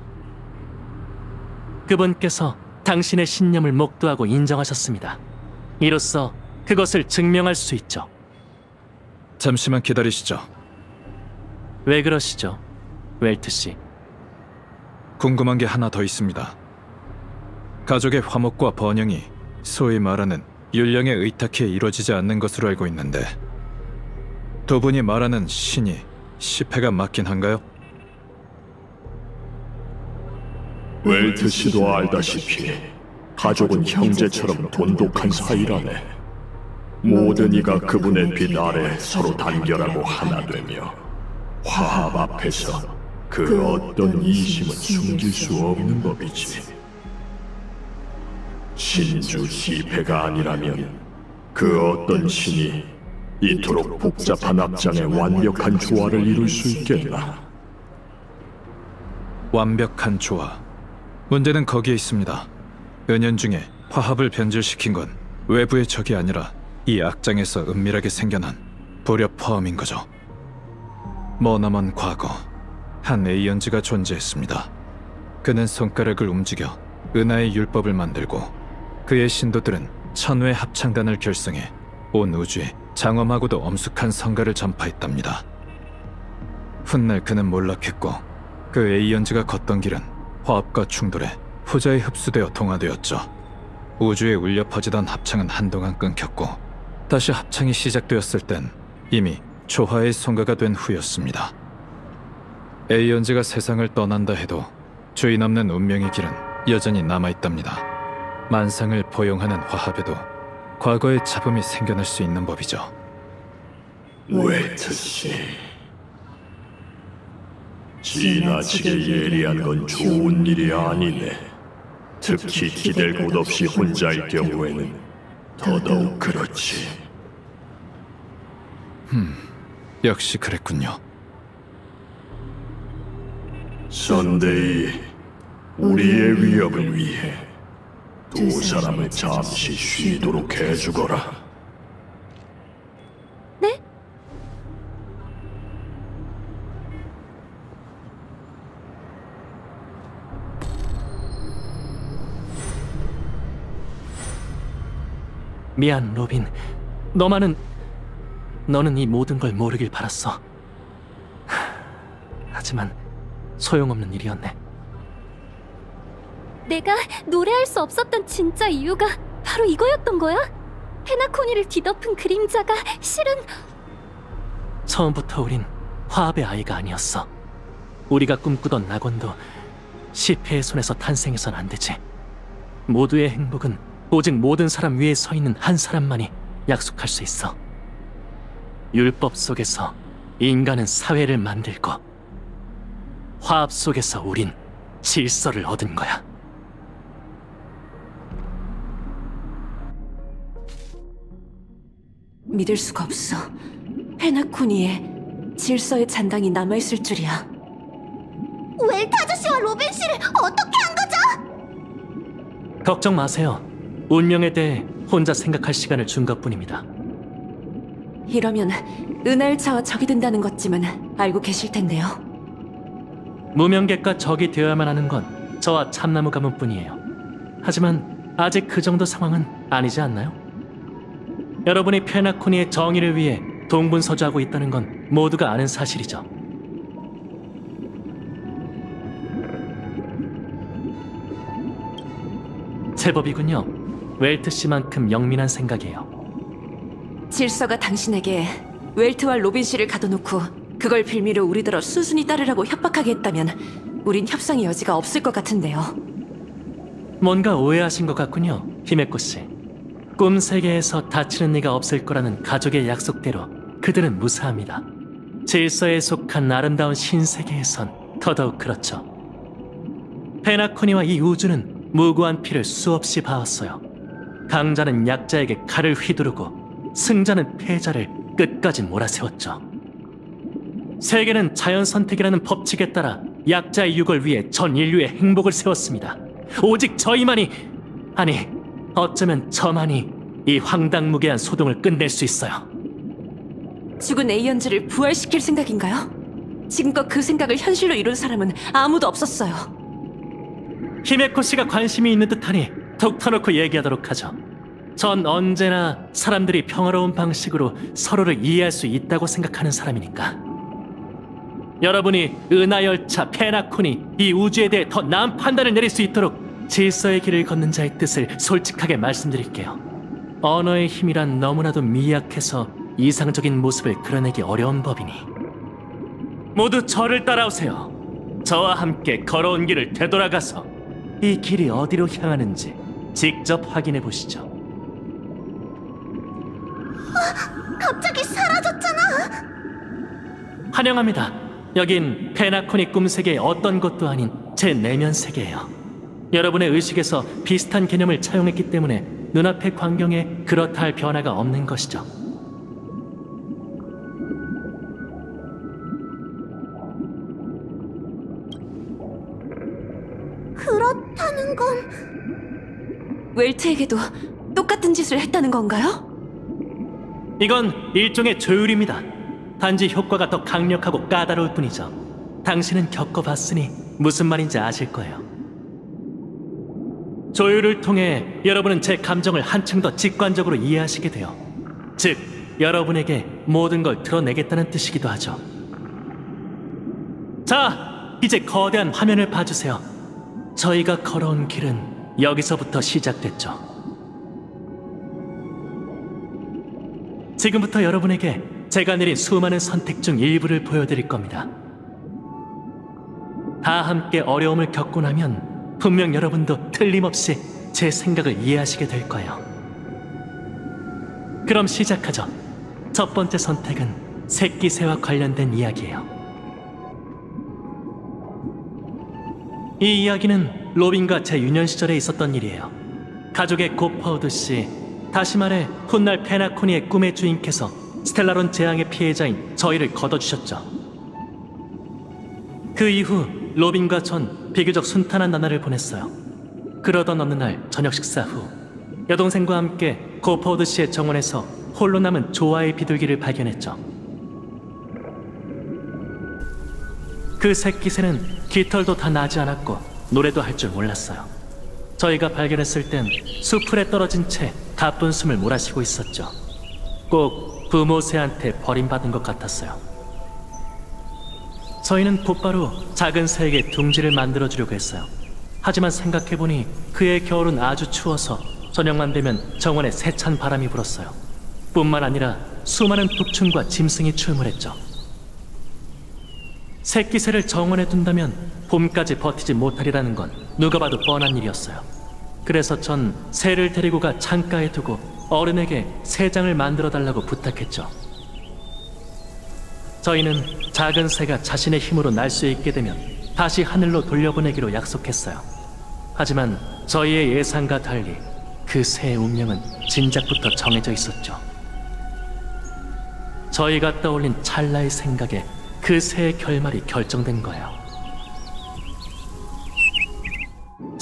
그분께서 당신의 신념을 목도하고 인정하셨습니다. 이로써 그것을 증명할 수 있죠. 잠시만 기다리시죠. 왜 그러시죠, 웰트 씨? 궁금한 게 하나 더 있습니다. 가족의 화목과 번영이 소위 말하는 율령에 의탁해 이루어지지 않는 것으로 알고 있는데 두 분이 말하는 신이 시패가 맞긴 한가요? 웰트 씨도 알다시피 가족은 형제처럼 돈독한 사이라네. 모든 이가 그분의 빛 아래 서로 단결하고 하나 되며 화합 앞에서 그 어떤 이심은 숨길 수 없는 법이지. 신주 시패가 아니라면 그 어떤 신이 이토록 복잡한 악장의 완벽한 조화를 이룰 수 있겠나? 완벽한 조화. 문제는 거기에 있습니다. 은연중에 화합을 변질시킨 건 외부의 적이 아니라 이 악장에서 은밀하게 생겨난 불협 화음인 거죠. 머나먼 과거, 한 에이언즈가 존재했습니다. 그는 손가락을 움직여 은하의 율법을 만들고 그의 신도들은 천회 합창단을 결성해 온 우주에 장엄하고도 엄숙한 성가를 전파했답니다. 훗날 그는 몰락했고 그 에이언즈가 걷던 길은 화합과 충돌에 후자에 흡수되어 동화되었죠. 우주에 울려 퍼지던 합창은 한동안 끊겼고 다시 합창이 시작되었을 땐 이미 조화의 성가가 된 후였습니다. 에이언즈가 세상을 떠난다 해도 주인 없는 운명의 길은 여전히 남아있답니다. 만상을 포용하는 화합에도 과거의 잡음이 생겨날 수 있는 법이죠. 웰트 씨, 지나치게 예리한 건 좋은 일이 아니네. 특히 기댈 곳 없이 혼자일 경우에는 더더욱 그렇지. 흠, 역시 그랬군요. 선데이, 우리의 위협을 위해 두 사람을 잠시 쉬도록 해주거라. 네? 미안, 로빈. 너만은... 너는 이 모든 걸 모르길 바랐어. 하지만 소용없는 일이었네. 내가 노래할 수 없었던 진짜 이유가 바로 이거였던 거야? 페나코니를 뒤덮은 그림자가 실은... 처음부터 우린 화합의 아이가 아니었어. 우리가 꿈꾸던 낙원도 시패의 손에서 탄생해선 안 되지. 모두의 행복은 오직 모든 사람 위에 서 있는 한 사람만이 약속할 수 있어. 율법 속에서 인간은 사회를 만들고 화합 속에서 우린 질서를 얻은 거야. 믿을 수가 없어. 페나코니에 질서의 잔당이 남아있을 줄이야. 웰트 아저씨와 로빈 씨를 어떻게 한 거죠? 걱정 마세요. 운명에 대해 혼자 생각할 시간을 준 것뿐입니다. 이러면 은하열차와 적이 된다는 것쯤은 알고 계실 텐데요. 무명객과 적이 되어야만 하는 건 저와 참나무 가문뿐이에요. 하지만 아직 그 정도 상황은 아니지 않나요? 여러분이 페나코니의 정의를 위해 동분서주하고 있다는 건 모두가 아는 사실이죠. 제법이군요. 웰트 씨만큼 영민한 생각이에요. 질서가 당신에게 웰트와 로빈 씨를 가둬놓고 그걸 빌미로 우리들어 순순히 따르라고 협박하게 했다면 우린 협상의 여지가 없을 것 같은데요. 뭔가 오해하신 것 같군요, 히메코 씨. 꿈 세계에서 다치는 이가 없을 거라는 가족의 약속대로 그들은 무사합니다. 질서에 속한 아름다운 신세계에선 더더욱 그렇죠. 페나코니와 이 우주는 무고한 피를 수없이 봐왔어요. 강자는 약자에게 칼을 휘두르고 승자는 패자를 끝까지 몰아세웠죠. 세계는 자연 선택이라는 법칙에 따라 약자의 유골 위에 전 인류의 행복을 세웠습니다. 오직 저희만이, 아니 어쩌면 저만이 이 황당무계한 소동을 끝낼 수 있어요. 죽은 에이언즈를 부활시킬 생각인가요? 지금껏 그 생각을 현실로 이룬 사람은 아무도 없었어요. 히메코 씨가 관심이 있는 듯하니 톡 터놓고 얘기하도록 하죠. 전 언제나 사람들이 평화로운 방식으로 서로를 이해할 수 있다고 생각하는 사람이니까. 여러분이 은하열차 페나코니 이 우주에 대해 더 나은 판단을 내릴 수 있도록 질서의 길을 걷는 자의 뜻을 솔직하게 말씀드릴게요. 언어의 힘이란 너무나도 미약해서 이상적인 모습을 그려내기 어려운 법이니 모두 저를 따라오세요. 저와 함께 걸어온 길을 되돌아가서 이 길이 어디로 향하는지 직접 확인해 보시죠. 어, 갑자기 사라졌잖아. 환영합니다. 여긴 페나코니 꿈세계의 어떤 것도 아닌 제 내면 세계예요. 여러분의 의식에서 비슷한 개념을 차용했기 때문에 눈앞의 광경에 그렇다 할 변화가 없는 것이죠. 그렇다는 건 웰트에게도 똑같은 짓을 했다는 건가요? 이건 일종의 조율입니다. 단지 효과가 더 강력하고 까다로울 뿐이죠. 당신은 겪어봤으니 무슨 말인지 아실 거예요. 조율을 통해 여러분은 제 감정을 한층 더 직관적으로 이해하시게 돼요. 즉, 여러분에게 모든 걸 드러내겠다는 뜻이기도 하죠. 자, 이제 거대한 화면을 봐주세요. 저희가 걸어온 길은 여기서부터 시작됐죠. 지금부터 여러분에게 제가 내린 수많은 선택 중 일부를 보여드릴 겁니다. 다 함께 어려움을 겪고 나면 분명 여러분도 틀림없이 제 생각을 이해하시게 될 거예요. 그럼 시작하죠. 첫 번째 선택은 새끼새와 관련된 이야기예요. 이 이야기는 로빈과 제 유년 시절에 있었던 일이에요. 가족의 고파오듯이, 다시 말해 훗날 페나코니의 꿈의 주인께서 스텔라론 재앙의 피해자인 저희를 걷어주셨죠. 그 이후 로빈과 전 비교적 순탄한 나날을 보냈어요. 그러던 어느 날 저녁 식사 후 여동생과 함께 고파오드시의 정원에서 홀로 남은 조아의 비둘기를 발견했죠. 그 새끼새는 깃털도 다 나지 않았고 노래도 할 줄 몰랐어요. 저희가 발견했을 땐 수풀에 떨어진 채 가쁜 숨을 몰아쉬고 있었죠. 꼭 부모 새한테 버림받은 것 같았어요. 저희는 곧바로 작은 새에게 둥지를 만들어주려고 했어요. 하지만 생각해보니 그의 겨울은 아주 추워서 저녁만 되면 정원에 세찬 바람이 불었어요. 뿐만 아니라 수많은 독충과 짐승이 출몰했죠. 새끼새를 정원에 둔다면 봄까지 버티지 못하리라는 건 누가 봐도 뻔한 일이었어요. 그래서 전 새를 데리고 가 창가에 두고 어른에게 새장을 만들어 달라고 부탁했죠. 저희는 작은 새가 자신의 힘으로 날 수 있게 되면 다시 하늘로 돌려보내기로 약속했어요. 하지만 저희의 예상과 달리 그 새의 운명은 진작부터 정해져 있었죠. 저희가 떠올린 찰나의 생각에 그 새의 결말이 결정된 거예요.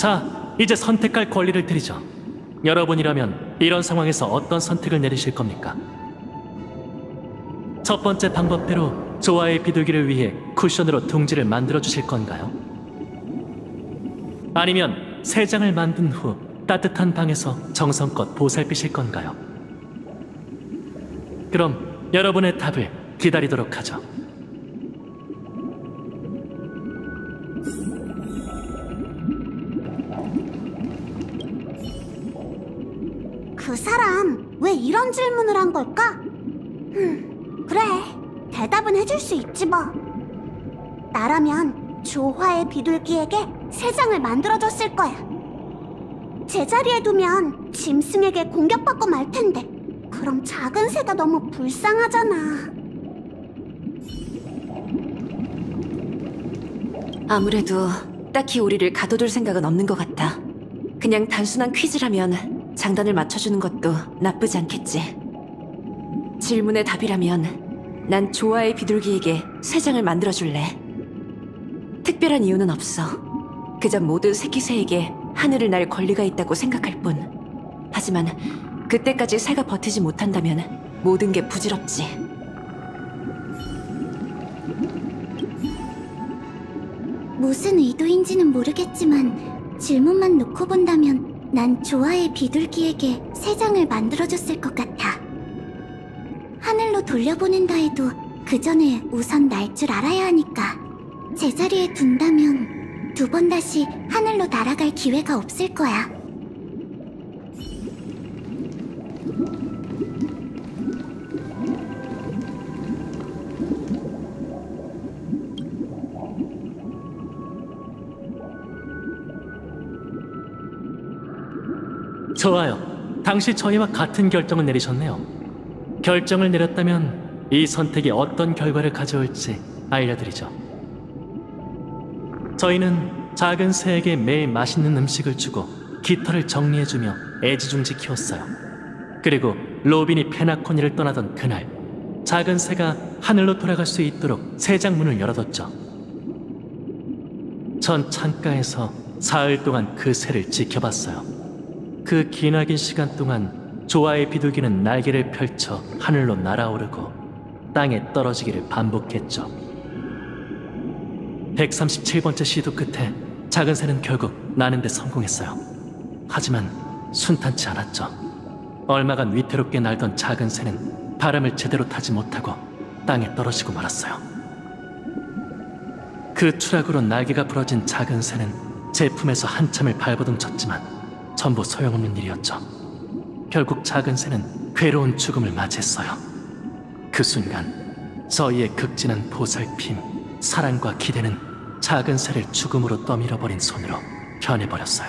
자, 이제 선택할 권리를 드리죠. 여러분이라면 이런 상황에서 어떤 선택을 내리실 겁니까? 첫 번째 방법대로 조아의 비둘기를 위해 쿠션으로 둥지를 만들어 주실 건가요? 아니면 새 장을 만든 후 따뜻한 방에서 정성껏 보살피실 건가요? 그럼 여러분의 답을 기다리도록 하죠. 그 사람 왜 이런 질문을 한 걸까? 흠, 그래, 대답은 해줄 수 있지 뭐. 나라면 조화의 비둘기에게 새 장을 만들어줬을 거야. 제자리에 두면 짐승에게 공격받고 말 텐데 그럼 작은 새가 너무 불쌍하잖아. 아무래도 딱히 우리를 가둬둘 생각은 없는 것 같아. 그냥 단순한 퀴즈라면 장단을 맞춰주는 것도 나쁘지 않겠지. 질문의 답이라면 난 조아의 비둘기에게 새 장을 만들어줄래. 특별한 이유는 없어. 그저 모든 새끼새에게 하늘을 날 권리가 있다고 생각할 뿐. 하지만 그때까지 새가 버티지 못한다면 모든 게 부질없지. 무슨 의도인지는 모르겠지만 질문만 놓고 본다면 난 조아의 비둘기에게 새 장을 만들어줬을 것 같아. 하늘로 돌려보낸다 해도 그 전에 우선 날 줄 알아야 하니까. 제자리에 둔다면 두 번 다시 하늘로 날아갈 기회가 없을 거야. 좋아요. 당시 저희와 같은 결정을 내리셨네요. 결정을 내렸다면 이 선택이 어떤 결과를 가져올지 알려드리죠. 저희는 작은 새에게 매일 맛있는 음식을 주고 깃털을 정리해주며 애지중지 키웠어요. 그리고 로빈이 페나코니를 떠나던 그날, 작은 새가 하늘로 돌아갈 수 있도록 새장 문을 열어뒀죠. 전 창가에서 사흘 동안 그 새를 지켜봤어요. 그 기나긴 시간 동안 조아의 비둘기는 날개를 펼쳐 하늘로 날아오르고 땅에 떨어지기를 반복했죠. 백삼십칠 번째 시도 끝에 작은 새는 결국 나는데 성공했어요. 하지만 순탄치 않았죠. 얼마간 위태롭게 날던 작은 새는 바람을 제대로 타지 못하고 땅에 떨어지고 말았어요. 그 추락으로 날개가 부러진 작은 새는 제 품에서 한참을 발버둥 쳤지만 전부 소용없는 일이었죠. 결국 작은 새는 괴로운 죽음을 맞이했어요. 그 순간 저희의 극진한 보살핌, 사랑과 기대는 작은 새를 죽음으로 떠밀어버린 손으로 변해버렸어요.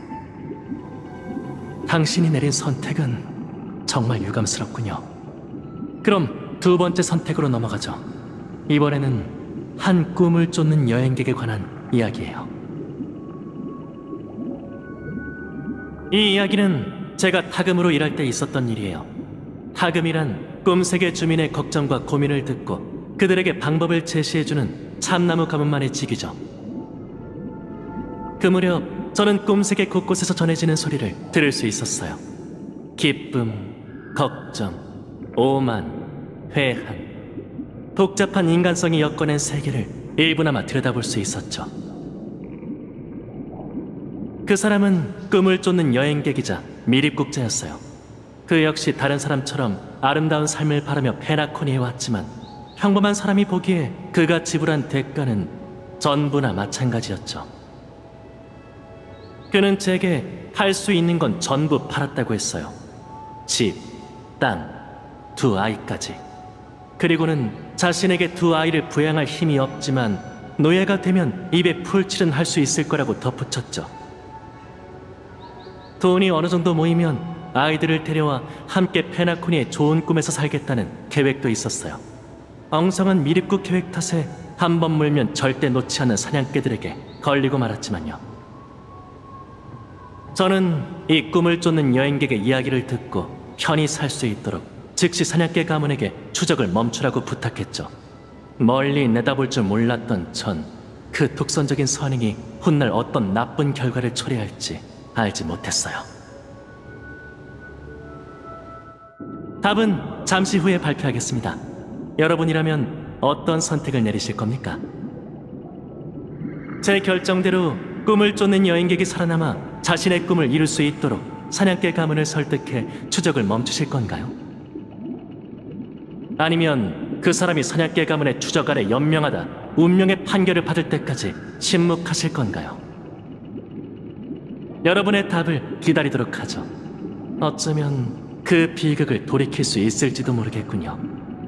당신이 내린 선택은 정말 유감스럽군요. 그럼 두 번째 선택으로 넘어가죠. 이번에는 한 꿈을 쫓는 여행객에 관한 이야기예요. 이 이야기는 제가 타금으로 일할 때 있었던 일이에요. 타금이란 꿈세계 주민의 걱정과 고민을 듣고 그들에게 방법을 제시해주는 참나무 가문만의 직위죠. 그 무렵 저는 꿈세계 곳곳에서 전해지는 소리를 들을 수 있었어요. 기쁨, 걱정, 오만, 회한, 복잡한 인간성이 엮어낸 세계를 일부나마 들여다볼 수 있었죠. 그 사람은 꿈을 쫓는 여행객이자 미립국자였어요. 그 역시 다른 사람처럼 아름다운 삶을 바라며 페나코니에 왔지만 평범한 사람이 보기에 그가 지불한 대가는 전부나 마찬가지였죠. 그는 제게 할 수 있는 건 전부 팔았다고 했어요. 집, 땅, 두 아이까지. 그리고는 자신에게 두 아이를 부양할 힘이 없지만 노예가 되면 입에 풀칠은 할 수 있을 거라고 덧붙였죠. 돈이 어느 정도 모이면 아이들을 데려와 함께 페나코니의 좋은 꿈에서 살겠다는 계획도 있었어요. 엉성한 미립국 계획 탓에 한 번 물면 절대 놓지 않는 사냥개들에게 걸리고 말았지만요. 저는 이 꿈을 쫓는 여행객의 이야기를 듣고 편히 살 수 있도록 즉시 사냥개 가문에게 추적을 멈추라고 부탁했죠. 멀리 내다볼 줄 몰랐던 전 그 독선적인 선행이 훗날 어떤 나쁜 결과를 초래할지 알지 못했어요. 답은 잠시 후에 발표하겠습니다. 여러분이라면 어떤 선택을 내리실 겁니까? 제 결정대로 꿈을 쫓는 여행객이 살아남아 자신의 꿈을 이룰 수 있도록 사냥개 가문을 설득해 추적을 멈추실 건가요? 아니면 그 사람이 사냥개 가문의 추적 아래 연명하다 운명의 판결을 받을 때까지 침묵하실 건가요? 여러분의 답을 기다리도록 하죠. 어쩌면 그 비극을 돌이킬 수 있을지도 모르겠군요.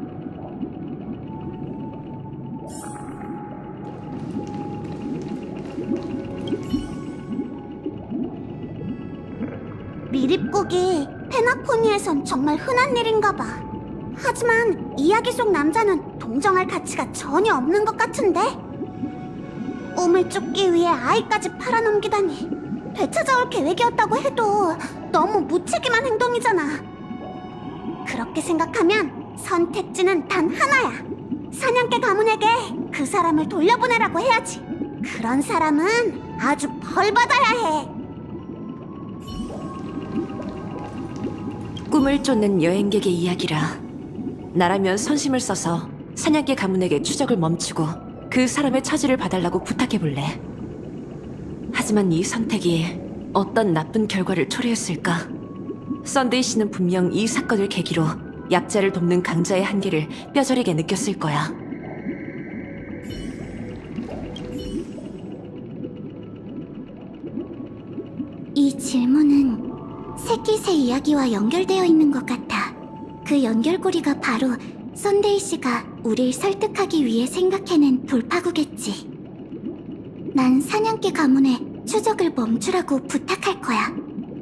미립국이 페나코니에선 정말 흔한 일인가 봐. 하지만 이야기 속 남자는 동정할 가치가 전혀 없는 것 같은데? 꿈을 쫓기 위해 아이까지 팔아넘기다니. 되찾아올 계획이었다고 해도 너무 무책임한 행동이잖아. 그렇게 생각하면 선택지는 단 하나야. 사냥개 가문에게 그 사람을 돌려보내라고 해야지. 그런 사람은 아주 벌받아야 해. 꿈을 쫓는 여행객의 이야기라. 나라면 선심을 써서 사냥개 가문에게 추적을 멈추고 그 사람의 차지를 봐달라고 부탁해볼래. 하지만 이 선택이 어떤 나쁜 결과를 초래했을까? 썬데이 씨는 분명 이 사건을 계기로 약자를 돕는 강자의 한계를 뼈저리게 느꼈을 거야. 이 질문은 새끼새 이야기와 연결되어 있는 것 같아. 그 연결고리가 바로 썬데이 씨가 우릴 설득하기 위해 생각해낸 돌파구겠지. 난 사냥개 가문에 추적을 멈추라고 부탁할 거야.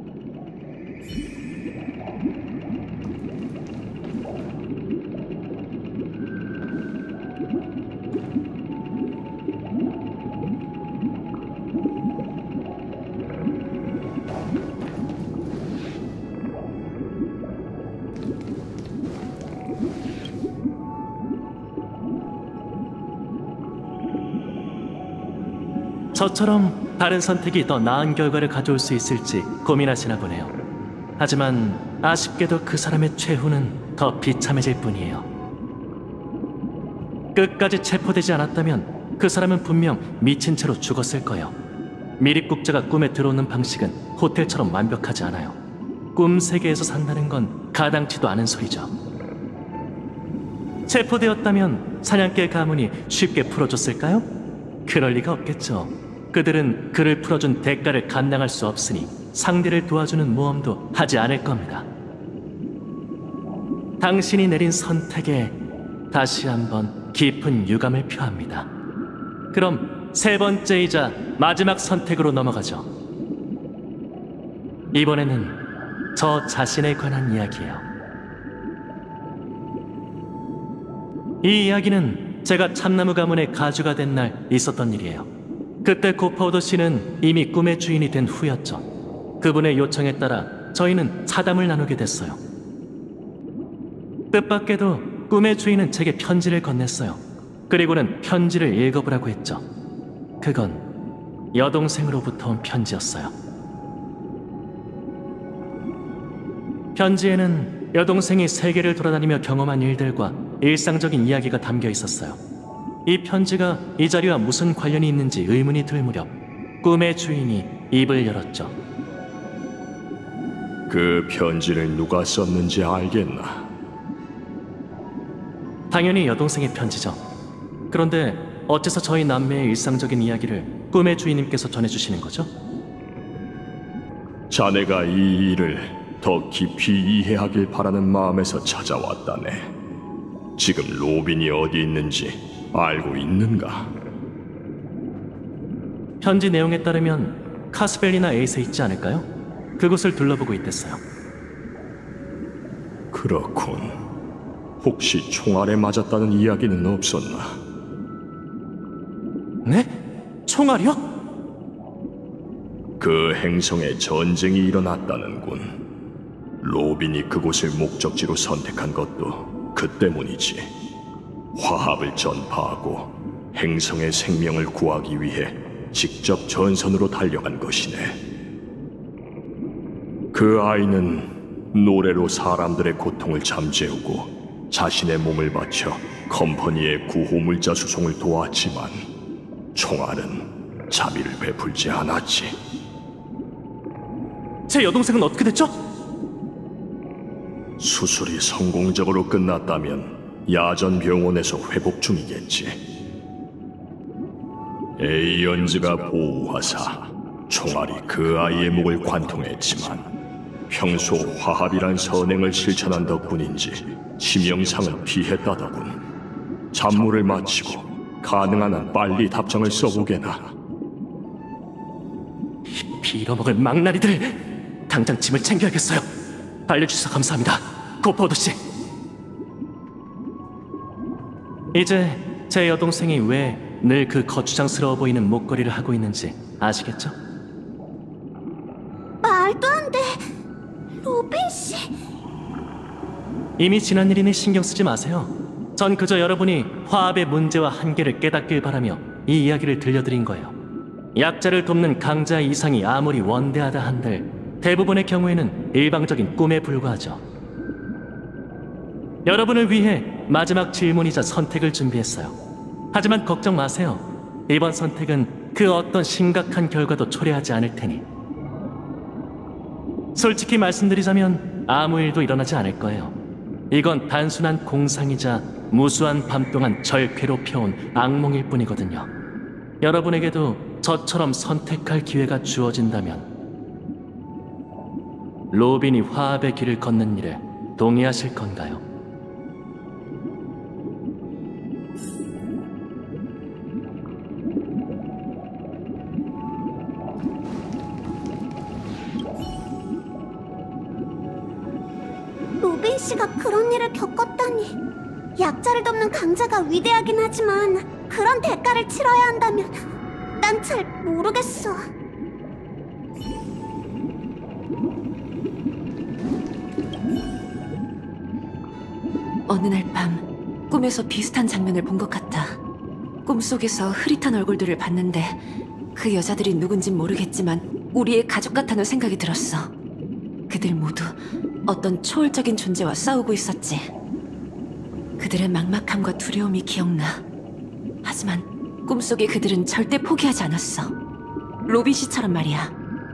저처럼 다른 선택이 더 나은 결과를 가져올 수 있을지 고민하시나 보네요. 하지만 아쉽게도 그 사람의 최후는 더 비참해질 뿐이에요. 끝까지 체포되지 않았다면 그 사람은 분명 미친 채로 죽었을 거예요. 미립국자가 꿈에 들어오는 방식은 호텔처럼 완벽하지 않아요. 꿈 세계에서 산다는 건 가당치도 않은 소리죠. 체포되었다면 사냥개 가문이 쉽게 풀어줬을까요? 그럴 리가 없겠죠. 그들은 그를 풀어준 대가를 감당할 수 없으니 상대를 도와주는 모험도 하지 않을 겁니다. 당신이 내린 선택에 다시 한번 깊은 유감을 표합니다. 그럼 세 번째이자 마지막 선택으로 넘어가죠. 이번에는 저 자신에 관한 이야기예요. 이 이야기는 제가 참나무 가문의 가주가 된 날 있었던 일이에요. 그때 고파우더 씨는 이미 꿈의 주인이 된 후였죠. 그분의 요청에 따라 저희는 차담을 나누게 됐어요. 뜻밖에도 꿈의 주인은 제게 편지를 건넸어요. 그리고는 편지를 읽어보라고 했죠. 그건 여동생으로부터 온 편지였어요. 편지에는 여동생이 세계를 돌아다니며 경험한 일들과 일상적인 이야기가 담겨 있었어요. 이 편지가 이 자리와 무슨 관련이 있는지 의문이 들 무렵 꿈의 주인이 입을 열었죠. 그 편지를 누가 썼는지 알겠나? 당연히 여동생의 편지죠. 그런데 어째서 저희 남매의 일상적인 이야기를 꿈의 주인님께서 전해주시는 거죠? 자네가 이 일을 더 깊이 이해하길 바라는 마음에서 찾아왔다네. 지금 로빈이 어디 있는지 알고 있는가? 편지 내용에 따르면 카스벨리나 에이스에 있지 않을까요? 그곳을 둘러보고 있댔어요. 그렇군. 혹시 총알에 맞았다는 이야기는 없었나? 네? 총알이요? 그 행성에 전쟁이 일어났다는군. 로빈이 그곳을 목적지로 선택한 것도 그 때문이지. 화합을 전파하고 행성의 생명을 구하기 위해 직접 전선으로 달려간 것이네. 그 아이는 노래로 사람들의 고통을 잠재우고 자신의 몸을 바쳐 컴퍼니의 구호물자 수송을 도왔지만 총알은 자비를 베풀지 않았지. 제 여동생은 어떻게 됐죠? 수술이 성공적으로 끝났다면 야전 병원에서 회복 중이겠지. 에이언즈가 보호하사 총알이 그 아이의 목을 관통했지만 평소 화합이란 선행을 실천한 덕분인지 치명상은 피했다더군. 잡무를 마치고 가능한 한 빨리 답장을 써보게나. 빌어먹을 망나니들! 당장 짐을 챙겨야겠어요. 알려주셔서 감사합니다, 고포드 씨. 이제 제 여동생이 왜 늘 그 거추장스러워 보이는 목걸이를 하고 있는지 아시겠죠? 말도 안 돼. 로빈 씨. 이미 지난 일이니 신경 쓰지 마세요. 전 그저 여러분이 화합의 문제와 한계를 깨닫길 바라며 이 이야기를 들려드린 거예요. 약자를 돕는 강자의 이상이 아무리 원대하다 한들 대부분의 경우에는 일방적인 꿈에 불과하죠. 여러분을 위해 마지막 질문이자 선택을 준비했어요. 하지만 걱정 마세요. 이번 선택은 그 어떤 심각한 결과도 초래하지 않을 테니. 솔직히 말씀드리자면 아무 일도 일어나지 않을 거예요. 이건 단순한 공상이자 무수한 밤 동안 절 괴롭혀온 악몽일 뿐이거든요. 여러분에게도 저처럼 선택할 기회가 주어진다면 로빈이 화합의 길을 걷는 일에 동의하실 건가요? 로빈 씨가 그런 일을 겪었다니. 약자를 돕는 강자가 위대하긴 하지만 그런 대가를 치러야 한다면 난 잘 모르겠어. 어느 날 밤 꿈에서 비슷한 장면을 본 것 같다. 꿈속에서 흐릿한 얼굴들을 봤는데 그 여자들이 누군진 모르겠지만 우리의 가족 같다는 생각이 들었어. 그들 모두 어떤 초월적인 존재와 싸우고 있었지. 그들의 막막함과 두려움이 기억나. 하지만 꿈속의 그들은 절대 포기하지 않았어. 로빈 씨처럼 말이야.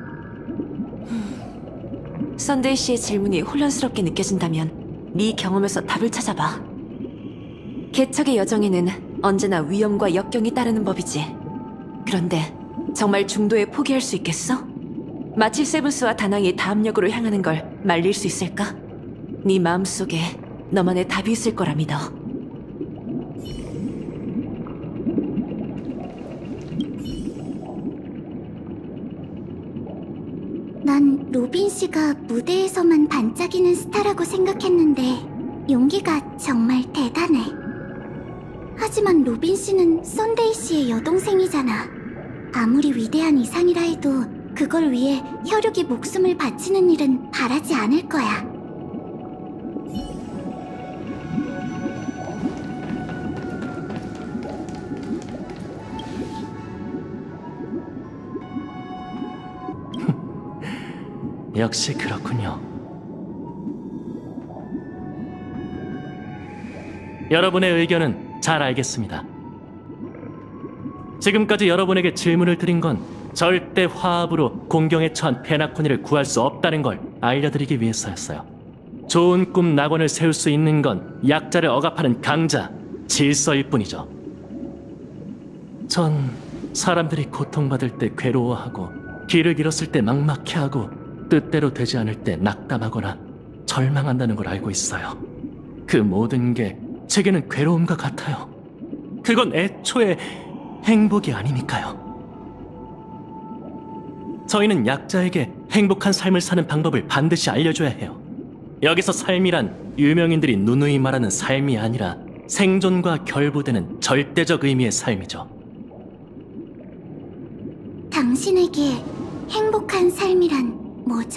음, 썬데이 씨의 질문이 혼란스럽게 느껴진다면 네 경험에서 답을 찾아봐. 개척의 여정에는 언제나 위험과 역경이 따르는 법이지. 그런데 정말 중도에 포기할 수 있겠어? 마치 세븐스와 다낭이 다음역으로 향하는 걸 말릴 수 있을까? 네 마음속에 너만의 답이 있을 거라 믿어. 난 로빈 씨가 무대에서만 반짝이는 스타라고 생각했는데 용기가 정말 대단해. 하지만 로빈 씨는 썬데이 씨의 여동생이잖아. 아무리 위대한 이상이라 해도 그걸 위해 혈육이 목숨을 바치는 일은 바라지 않을 거야. 역시 그렇군요. 여러분의 의견은 잘 알겠습니다. 지금까지 여러분에게 질문을 드린 건 절대 화합으로 공경에 처한 페나코니를 구할 수 없다는 걸 알려드리기 위해서였어요. 좋은 꿈 낙원을 세울 수 있는 건 약자를 억압하는 강자, 질서일 뿐이죠. 전 사람들이 고통받을 때 괴로워하고 길을 잃었을 때 막막해하고 뜻대로 되지 않을 때 낙담하거나 절망한다는 걸 알고 있어요. 그 모든 게 제게는 괴로움과 같아요. 그건 애초에 행복이 아니니까요. 저희는 약자에게 행복한 삶을 사는 방법을 반드시 알려줘야 해요. 여기서 삶이란 유명인들이 누누이 말하는 삶이 아니라 생존과 결부되는 절대적 의미의 삶이죠. 당신에게 행복한 삶이란 뭐죠?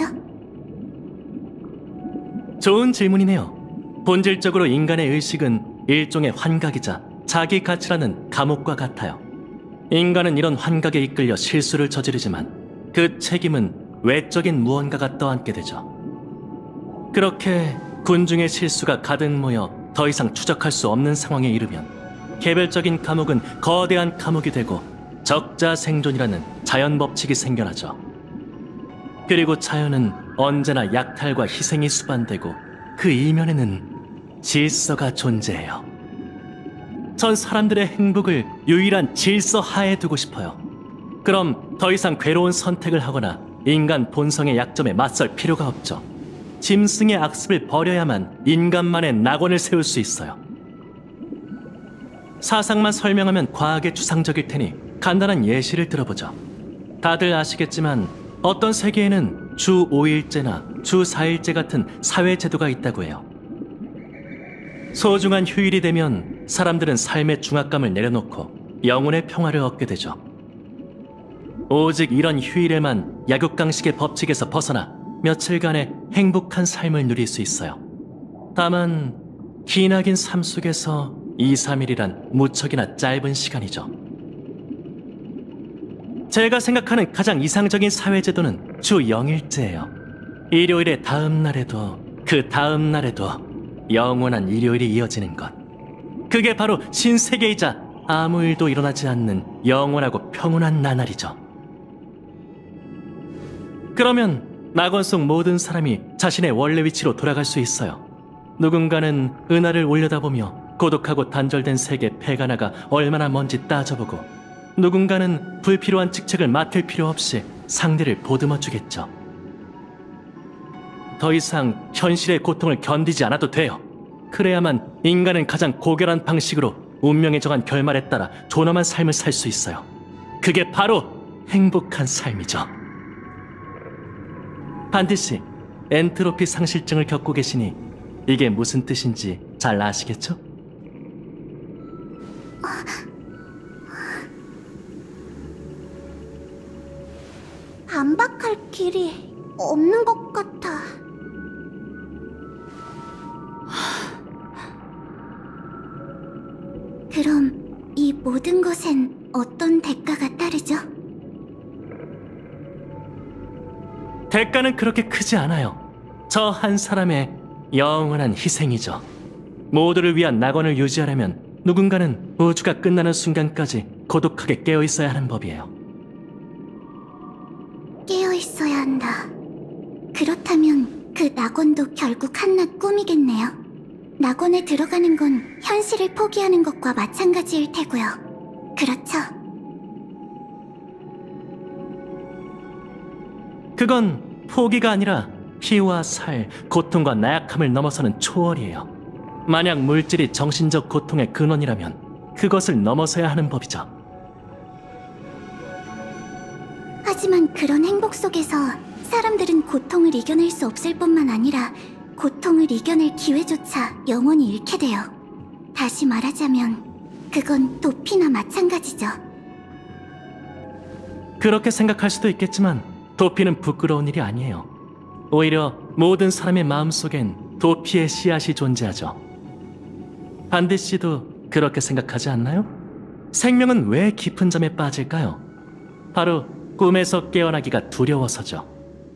좋은 질문이네요. 본질적으로 인간의 의식은 일종의 환각이자 자기 가치라는 감옥과 같아요. 인간은 이런 환각에 이끌려 실수를 저지르지만 그 책임은 외적인 무언가가 떠안게 되죠. 그렇게 군중의 실수가 가득 모여 더 이상 추적할 수 없는 상황에 이르면 개별적인 감옥은 거대한 감옥이 되고 적자생존이라는 자연 법칙이 생겨나죠. 그리고 자연은 언제나 약탈과 희생이 수반되고 그 이면에는 질서가 존재해요. 전 사람들의 행복을 유일한 질서 하에 두고 싶어요. 그럼 더 이상 괴로운 선택을 하거나 인간 본성의 약점에 맞설 필요가 없죠. 짐승의 악습을 버려야만 인간만의 낙원을 세울 수 있어요. 사상만 설명하면 과하게 추상적일 테니 간단한 예시를 들어보죠. 다들 아시겠지만 어떤 세계에는 주 오 일제나 주 사 일제 같은 사회제도가 있다고 해요. 소중한 휴일이 되면 사람들은 삶의 중압감을 내려놓고 영혼의 평화를 얻게 되죠. 오직 이런 휴일에만 약육강식의 법칙에서 벗어나 며칠간의 행복한 삶을 누릴 수 있어요. 다만 기나긴 삶 속에서 이, 삼 일이란 무척이나 짧은 시간이죠. 제가 생각하는 가장 이상적인 사회제도는 주 영 일제예요. 일요일의 다음 날에도 그 다음 날에도 영원한 일요일이 이어지는 것. 그게 바로 신세계이자 아무 일도 일어나지 않는 영원하고 평온한 나날이죠. 그러면 낙원 속 모든 사람이 자신의 원래 위치로 돌아갈 수 있어요. 누군가는 은하를 올려다보며 고독하고 단절된 세계 페가나가 얼마나 먼지 따져보고, 누군가는 불필요한 직책을 맡을 필요 없이 상대를 보듬어 주겠죠. 더 이상 현실의 고통을 견디지 않아도 돼요. 그래야만 인간은 가장 고결한 방식으로 운명에 정한 결말에 따라 존엄한 삶을 살 수 있어요. 그게 바로 행복한 삶이죠. 반드시 엔트로피 상실증을 겪고 계시니 이게 무슨 뜻인지 잘 아시겠죠? 반박할 길이 없는 것 같아. 그럼 이 모든 것엔 어떤 대가가 따르죠? 대가는 그렇게 크지 않아요. 저 한 사람의 영원한 희생이죠. 모두를 위한 낙원을 유지하려면 누군가는 우주가 끝나는 순간까지 고독하게 깨어있어야 하는 법이에요. 깨어있어야 한다. 그렇다면 그 낙원도 결국 한낱 꿈이겠네요. 낙원에 들어가는 건 현실을 포기하는 것과 마찬가지일 테고요. 그렇죠? 그건 포기가 아니라 피와 살, 고통과 나약함을 넘어서는 초월이에요. 만약 물질이 정신적 고통의 근원이라면 그것을 넘어서야 하는 법이죠. 하지만 그런 행복 속에서 사람들은 고통을 이겨낼 수 없을 뿐만 아니라 고통을 이겨낼 기회조차 영원히 잃게 돼요. 다시 말하자면 그건 도피나 마찬가지죠. 그렇게 생각할 수도 있겠지만 도피는 부끄러운 일이 아니에요. 오히려 모든 사람의 마음속엔 도피의 씨앗이 존재하죠. 반디 씨도 그렇게 생각하지 않나요? 생명은 왜 깊은 잠에 빠질까요? 바로 꿈에서 깨어나기가 두려워서죠.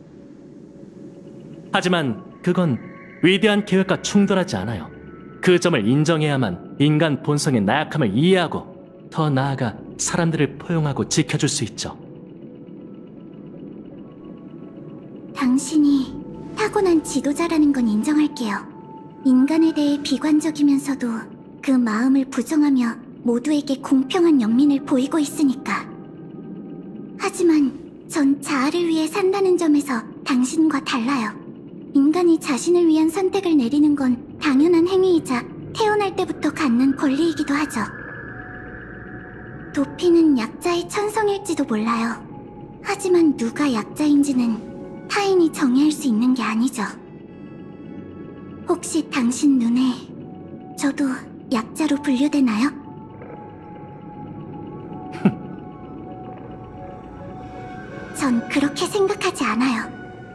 하지만 그건 위대한 계획과 충돌하지 않아요. 그 점을 인정해야만 인간 본성의 나약함을 이해하고 더 나아가 사람들을 포용하고 지켜줄 수 있죠. 당신이 타고난 지도자라는 건 인정할게요. 인간에 대해 비관적이면서도 그 마음을 부정하며 모두에게 공평한 연민을 보이고 있으니까. 하지만 전 자아를 위해 산다는 점에서 당신과 달라요. 인간이 자신을 위한 선택을 내리는 건 당연한 행위이자 태어날 때부터 갖는 권리이기도 하죠. 도피는 약자의 천성일지도 몰라요. 하지만 누가 약자인지는 타인이 정의할 수 있는 게 아니죠. 혹시 당신 눈에 저도 약자로 분류되나요? 전 그렇게 생각하지 않아요.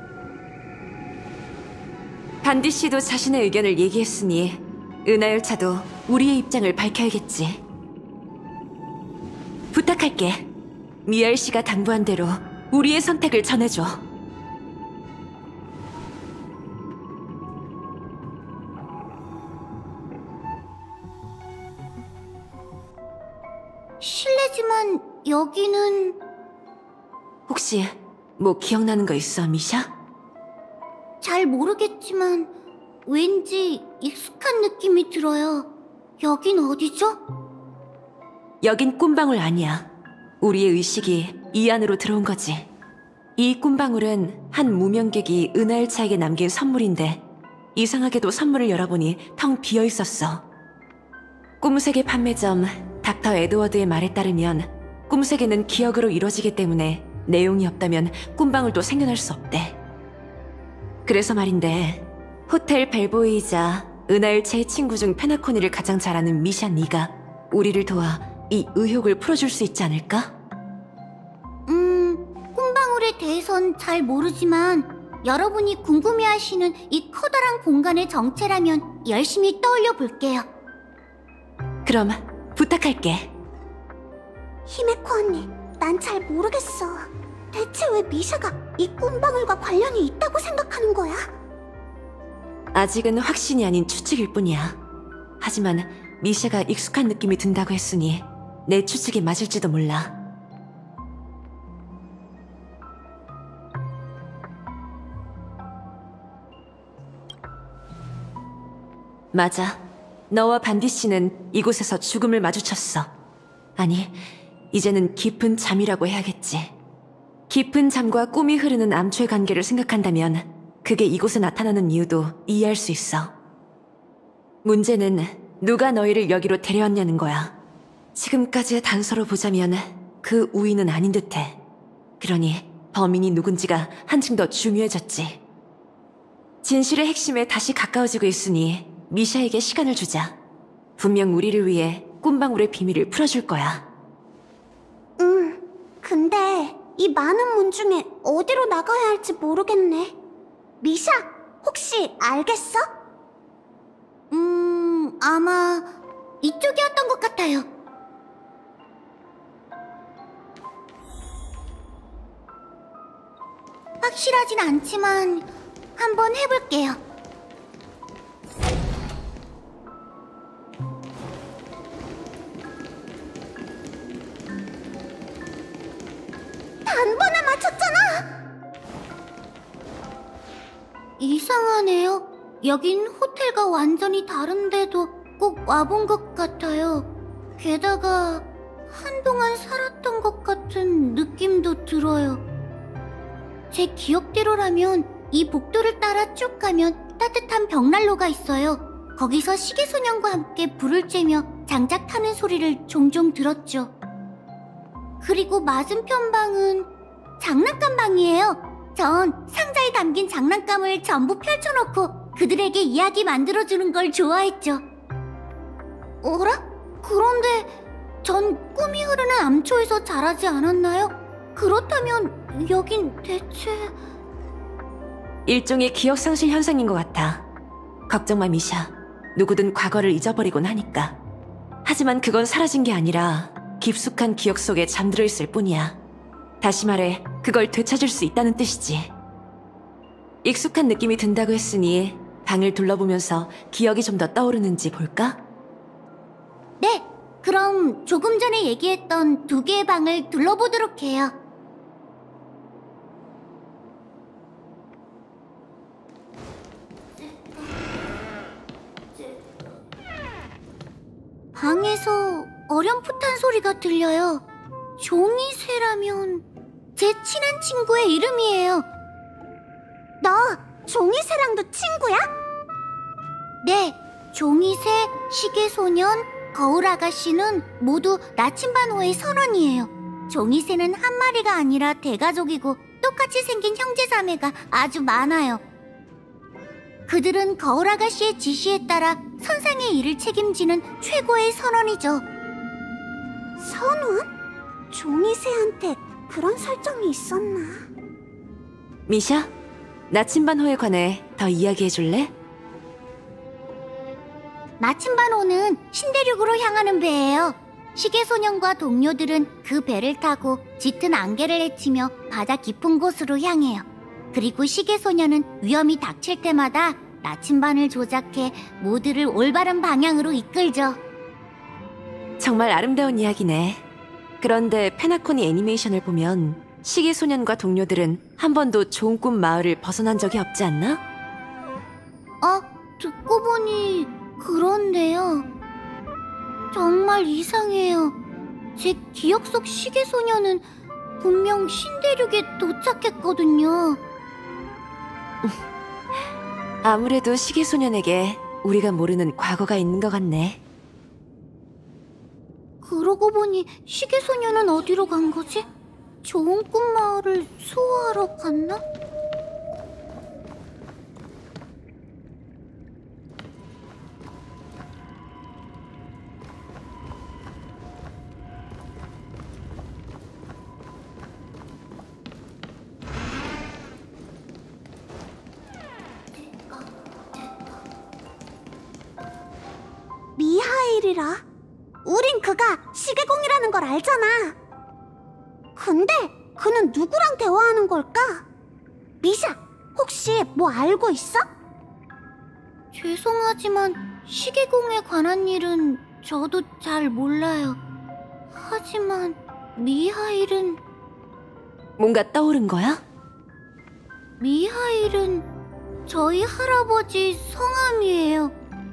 반디 씨도 자신의 의견을 얘기했으니 은하열차도 우리의 입장을 밝혀야겠지. 부탁할게. 부탁할게. 미알 씨가 당부한 대로 우리의 선택을 전해줘. 실례지만 여기는... 혹시 뭐 기억나는 거 있어, 미샤? 잘 모르겠지만 왠지 익숙한 느낌이 들어요. 여긴 어디죠? 여긴 꿈방울 아니야. 우리의 의식이 이 안으로 들어온 거지. 이 꿈방울은 한 무명객이 은하열차에게 남긴 선물인데 이상하게도 선물을 열어보니 텅 비어 있었어. 꿈세계 판매점 닥터 에드워드의 말에 따르면 꿈세계는 기억으로 이루어지기 때문에 내용이 없다면 꿈방울도 생겨날 수 없대. 그래서 말인데 호텔 벨보이이자 은하열차의 친구 중 페나코니를 가장 잘 아는 미샤 네가 우리를 도와 이 의혹을 풀어줄 수 있지 않을까? 음... 꿈방울에 대해선 잘 모르지만 여러분이 궁금해하시는 이 커다란 공간의 정체라면 열심히 떠올려 볼게요. 그럼 부탁할게. 히메코 언니, 난 잘 모르겠어. 대체 왜 미샤가 이 꿈방울과 관련이 있다고 생각하는 거야? 아직은 확신이 아닌 추측일 뿐이야. 하지만 미샤가 익숙한 느낌이 든다고 했으니 내 추측이 맞을지도 몰라. 맞아. 너와 반디 씨는 이곳에서 죽음을 마주쳤어. 아니, 이제는 깊은 잠이라고 해야겠지. 깊은 잠과 꿈이 흐르는 암초의 관계를 생각한다면 그게 이곳에 나타나는 이유도 이해할 수 있어. 문제는 누가 너희를 여기로 데려왔냐는 거야. 지금까지의 단서로 보자면 그 우위는 아닌 듯해. 그러니 범인이 누군지가 한층 더 중요해졌지. 진실의 핵심에 다시 가까워지고 있으니 미샤에게 시간을 주자. 분명 우리를 위해 꿈방울의 비밀을 풀어줄 거야. 응, 근데 이 많은 문 중에 어디로 나가야 할지 모르겠네. 미샤, 혹시 알겠어? 음, 아마 이쪽이었던 것 같아요. 확실하진 않지만 한번 해볼게요. 단번에 맞췄잖아! 이상하네요. 여긴 호텔과 완전히 다른데도 꼭 와본 것 같아요. 게다가 한동안 살았던 것 같은 느낌도 들어요. 제 기억대로라면 이 복도를 따라 쭉 가면 따뜻한 벽난로가 있어요. 거기서 시계소년과 함께 불을 쬐며 장작 타는 소리를 종종 들었죠. 그리고 맞은편 방은 장난감 방이에요. 전 상자에 담긴 장난감을 전부 펼쳐놓고 그들에게 이야기 만들어주는 걸 좋아했죠. 어라? 그런데 전 꿈이 흐르는 암초에서 자라지 않았나요? 그렇다면 여긴 대체... 일종의 기억상실 현상인 것 같아. 걱정 마, 미샤. 누구든 과거를 잊어버리곤 하니까. 하지만 그건 사라진 게 아니라 깊숙한 기억 속에 잠들어 있을 뿐이야. 다시 말해, 그걸 되찾을 수 있다는 뜻이지. 익숙한 느낌이 든다고 했으니 방을 둘러보면서 기억이 좀 더 떠오르는지 볼까? 네! 그럼 조금 전에 얘기했던 두 개의 방을 둘러보도록 해요. 방에서 어렴풋한 소리가 들려요. 종이새라면 제 친한 친구의 이름이에요. 너 종이새랑도 친구야? 네, 종이새, 시계소년, 거울아가씨는 모두 나침반호의 선원이에요. 종이새는 한 마리가 아니라 대가족이고 똑같이 생긴 형제자매가 아주 많아요. 그들은 거울아가씨의 지시에 따라 선상의 일을 책임지는 최고의 선원이죠. 선원? 종이새한테 그런 설정이 있었나? 미샤, 나침반호에 관해 더 이야기해줄래? 나침반호는 신대륙으로 향하는 배예요. 시계소년과 동료들은 그 배를 타고 짙은 안개를 헤치며 바다 깊은 곳으로 향해요. 그리고 시계소년은 위험이 닥칠 때마다 나침반을 조작해 모두를 올바른 방향으로 이끌죠. 정말 아름다운 이야기네. 그런데 페나코니 애니메이션을 보면 시계소년과 동료들은 한 번도 좋은 꿈 마을을 벗어난 적이 없지 않나? 아, 듣고 보니 그렇네요. 정말 이상해요. 제 기억 속 시계소년은 분명 신대륙에 도착했거든요. 아무래도 시계소년에게 우리가 모르는 과거가 있는 것 같네. 그러고 보니 시계소년은 어디로 간 거지? 좋은 꿈 마을을 수호하러 갔나? 미하일이라? 우린 그가 시계공이라는 걸 알잖아. 근데 그는 누구랑 대화하는 걸까? 미샤, 혹시 뭐 알고 있어? 죄송하지만 시계공에 관한 일은 저도 잘 몰라요. 하지만 미하일은... 뭔가 떠오른 거야? 미하일은 저희 할아버지 성함이에요.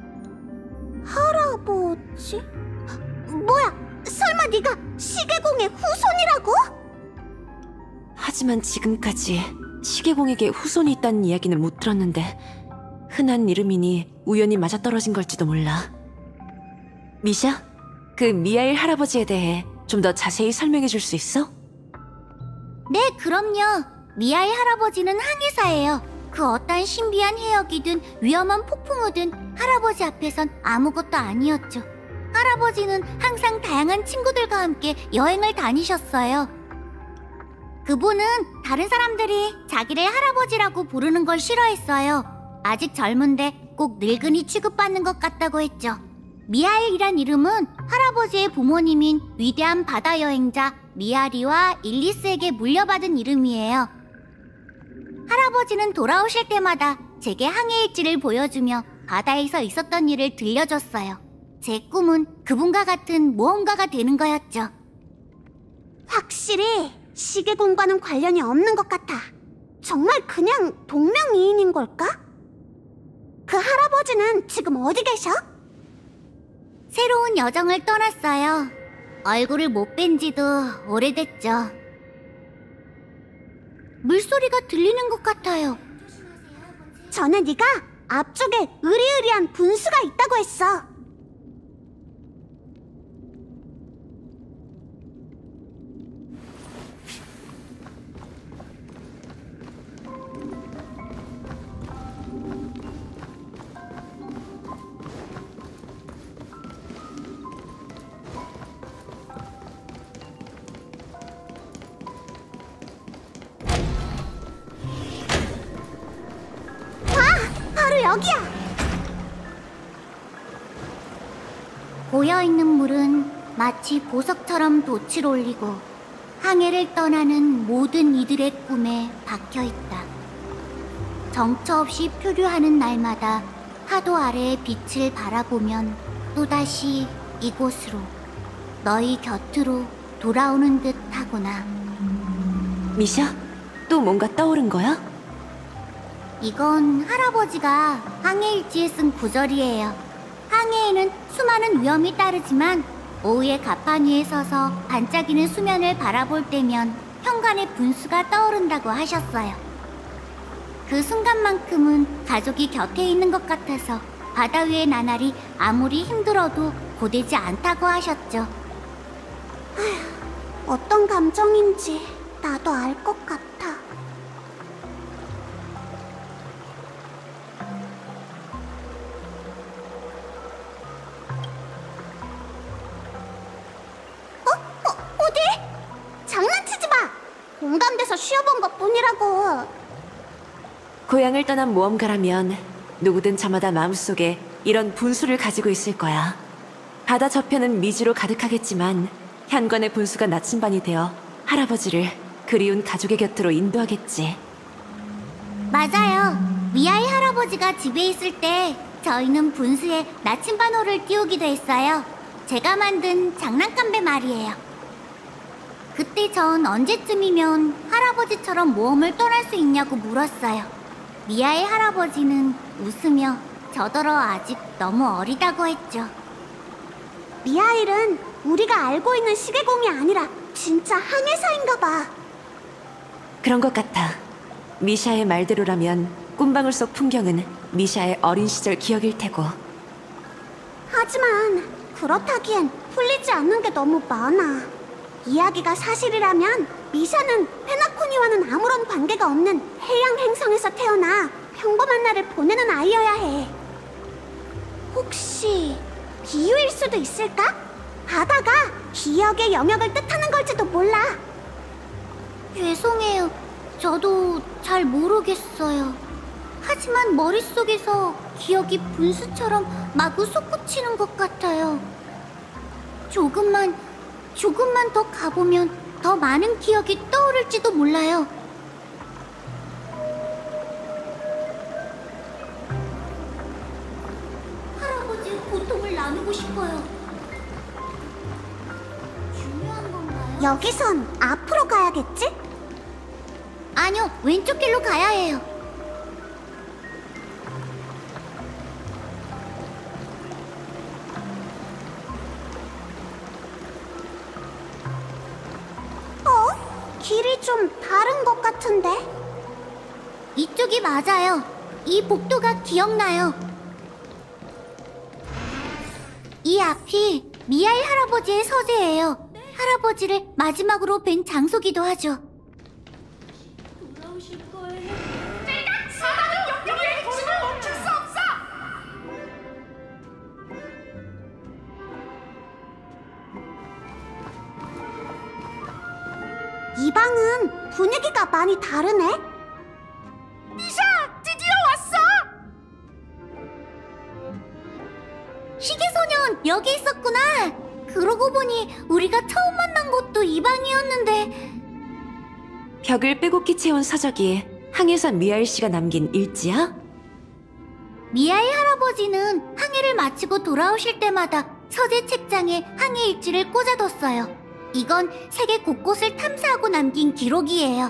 할아버지? 뭐야, 설마 네가 시계공의 후손이라고? 하지만 지금까지 시계공에게 후손이 있다는 이야기는 못 들었는데 흔한 이름이니 우연히 맞아떨어진 걸지도 몰라. 미샤, 그 미하일 할아버지에 대해 좀 더 자세히 설명해 줄 수 있어? 네, 그럼요. 미하일 할아버지는 항해사예요. 그 어떤 신비한 해역이든 위험한 폭풍우든 할아버지 앞에선 아무것도 아니었죠. 할아버지는 항상 다양한 친구들과 함께 여행을 다니셨어요. 그분은 다른 사람들이 자기를 할아버지라고 부르는 걸 싫어했어요. 아직 젊은데 꼭 늙은이 취급받는 것 같다고 했죠. 미하일이란 이름은 할아버지의 부모님인 위대한 바다 여행자 미아리와 일리스에게 물려받은 이름이에요. 할아버지는 돌아오실 때마다 제게 항해일지를 보여주며 바다에서 있었던 일을 들려줬어요. 제 꿈은 그분과 같은 모험가가 되는 거였죠. 확실히 시계공과는 관련이 없는 것 같아. 정말 그냥 동명이인인 걸까? 그 할아버지는 지금 어디 계셔? 새로운 여정을 떠났어요. 얼굴을 못 뵌 지도 오래됐죠. 물소리가 들리는 것 같아요. 전에 네가 앞쪽에 으리으리한 분수가 있다고 했어. 바로 여기야! 고여있는 물은 마치 보석처럼 돛을 올리고 항해를 떠나는 모든 이들의 꿈에 박혀있다. 정처 없이 표류하는 날마다 파도 아래의 빛을 바라보면 또다시 이곳으로, 너희 곁으로 돌아오는 듯 하구나. 미샤, 또 뭔가 떠오른 거야? 이건 할아버지가 항해일지에 쓴 구절이에요. 항해에는 수많은 위험이 따르지만 오후에 갑판 위에 서서 반짝이는 수면을 바라볼 때면 현관의 분수가 떠오른다고 하셨어요. 그 순간만큼은 가족이 곁에 있는 것 같아서 바다 위의 나날이 아무리 힘들어도 고되지 않다고 하셨죠. 아휴, 어떤 감정인지 나도 알 것 같아. 공감돼서 쉬어본 것뿐이라고. 고향을 떠난 모험가라면 누구든 저마다 마음속에 이런 분수를 가지고 있을 거야. 바다 저편은 미지로 가득하겠지만 현관의 분수가 나침반이 되어 할아버지를 그리운 가족의 곁으로 인도하겠지. 맞아요. 미아이 할아버지가 집에 있을 때 저희는 분수에 나침반호를 띄우기도 했어요. 제가 만든 장난감배 말이에요. 그때 전 언제쯤이면 할아버지처럼 모험을 떠날 수 있냐고 물었어요. 미아이 할아버지는 웃으며 저더러 아직 너무 어리다고 했죠. 미아일은 우리가 알고 있는 시계공이 아니라 진짜 항해사인가 봐. 그런 것 같아. 미샤의 말대로라면 꿈방울 속 풍경은 미샤의 어린 시절 기억일 테고. 하지만 그렇다기엔 풀리지 않는 게 너무 많아. 이야기가 사실이라면 미샤는 페나코니와는 아무런 관계가 없는 해양 행성에서 태어나 평범한 날을 보내는 아이여야 해. 혹시 비유일 수도 있을까? 바다가 기억의 영역을 뜻하는 걸지도 몰라. 죄송해요. 저도 잘 모르겠어요. 하지만 머릿속에서 기억이 분수처럼 마구 솟구치는 것 같아요. 조금만, 조금만 더 가보면 더 많은 기억이 떠오를지도 몰라요. 할아버지의 고통을 나누고 싶어요. 중요한 건가요? 여기선 앞으로 가야겠지? 아니요, 왼쪽 길로 가야 해요. 어? 길이 좀 다른 것 같은데? 이쪽이 맞아요. 이 복도가 기억나요. 이 앞이 미아이 할아버지의 서재예요. 할아버지를 마지막으로 뵌 장소기도 하죠. 돌아오실 거예요? 사단은 여기에 핵심을 멈출 수 없어! 이 방은 분위기가 많이 다르네? 미샤! 드디어 왔어! 시계소년 여기 있었구나. 그러고 보니 우리가 처음 만난 곳도 이 방이었는데. 벽을 빼곡히 채운 서적이 항해사 미아일 씨가 남긴 일지야? 미아이 할아버지는 항해를 마치고 돌아오실 때마다 서재 책장에 항해 일지를 꽂아뒀어요. 이건 세계 곳곳을 탐사하고 남긴 기록이에요.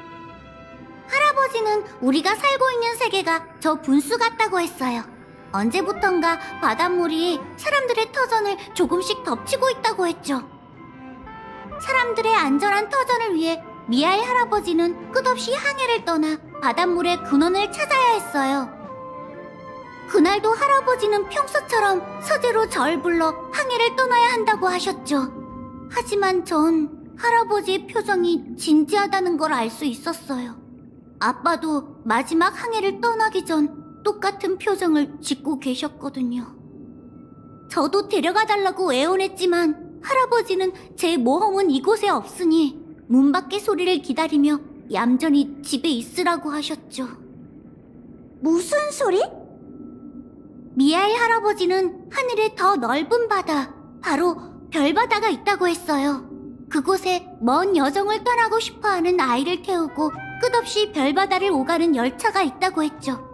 할아버지는 우리가 살고 있는 세계가 저 분수 같다고 했어요. 언제부턴가 바닷물이 사람들의 터전을 조금씩 덮치고 있다고 했죠. 사람들의 안전한 터전을 위해 미아이 할아버지는 끝없이 항해를 떠나 바닷물의 근원을 찾아야 했어요. 그날도 할아버지는 평소처럼 서재로 절 불러 항해를 떠나야 한다고 하셨죠. 하지만 전 할아버지의 표정이 진지하다는 걸 알 수 있었어요. 아빠도 마지막 항해를 떠나기 전 똑같은 표정을 짓고 계셨거든요. 저도 데려가 달라고 애원했지만 할아버지는 제 모험은 이곳에 없으니 문 밖의 소리를 기다리며 얌전히 집에 있으라고 하셨죠. 무슨 소리? 미아이 할아버지는 하늘의 더 넓은 바다, 바로 별바다가 있다고 했어요. 그곳에 먼 여정을 떠나고 싶어하는 아이를 태우고 끝없이 별바다를 오가는 열차가 있다고 했죠.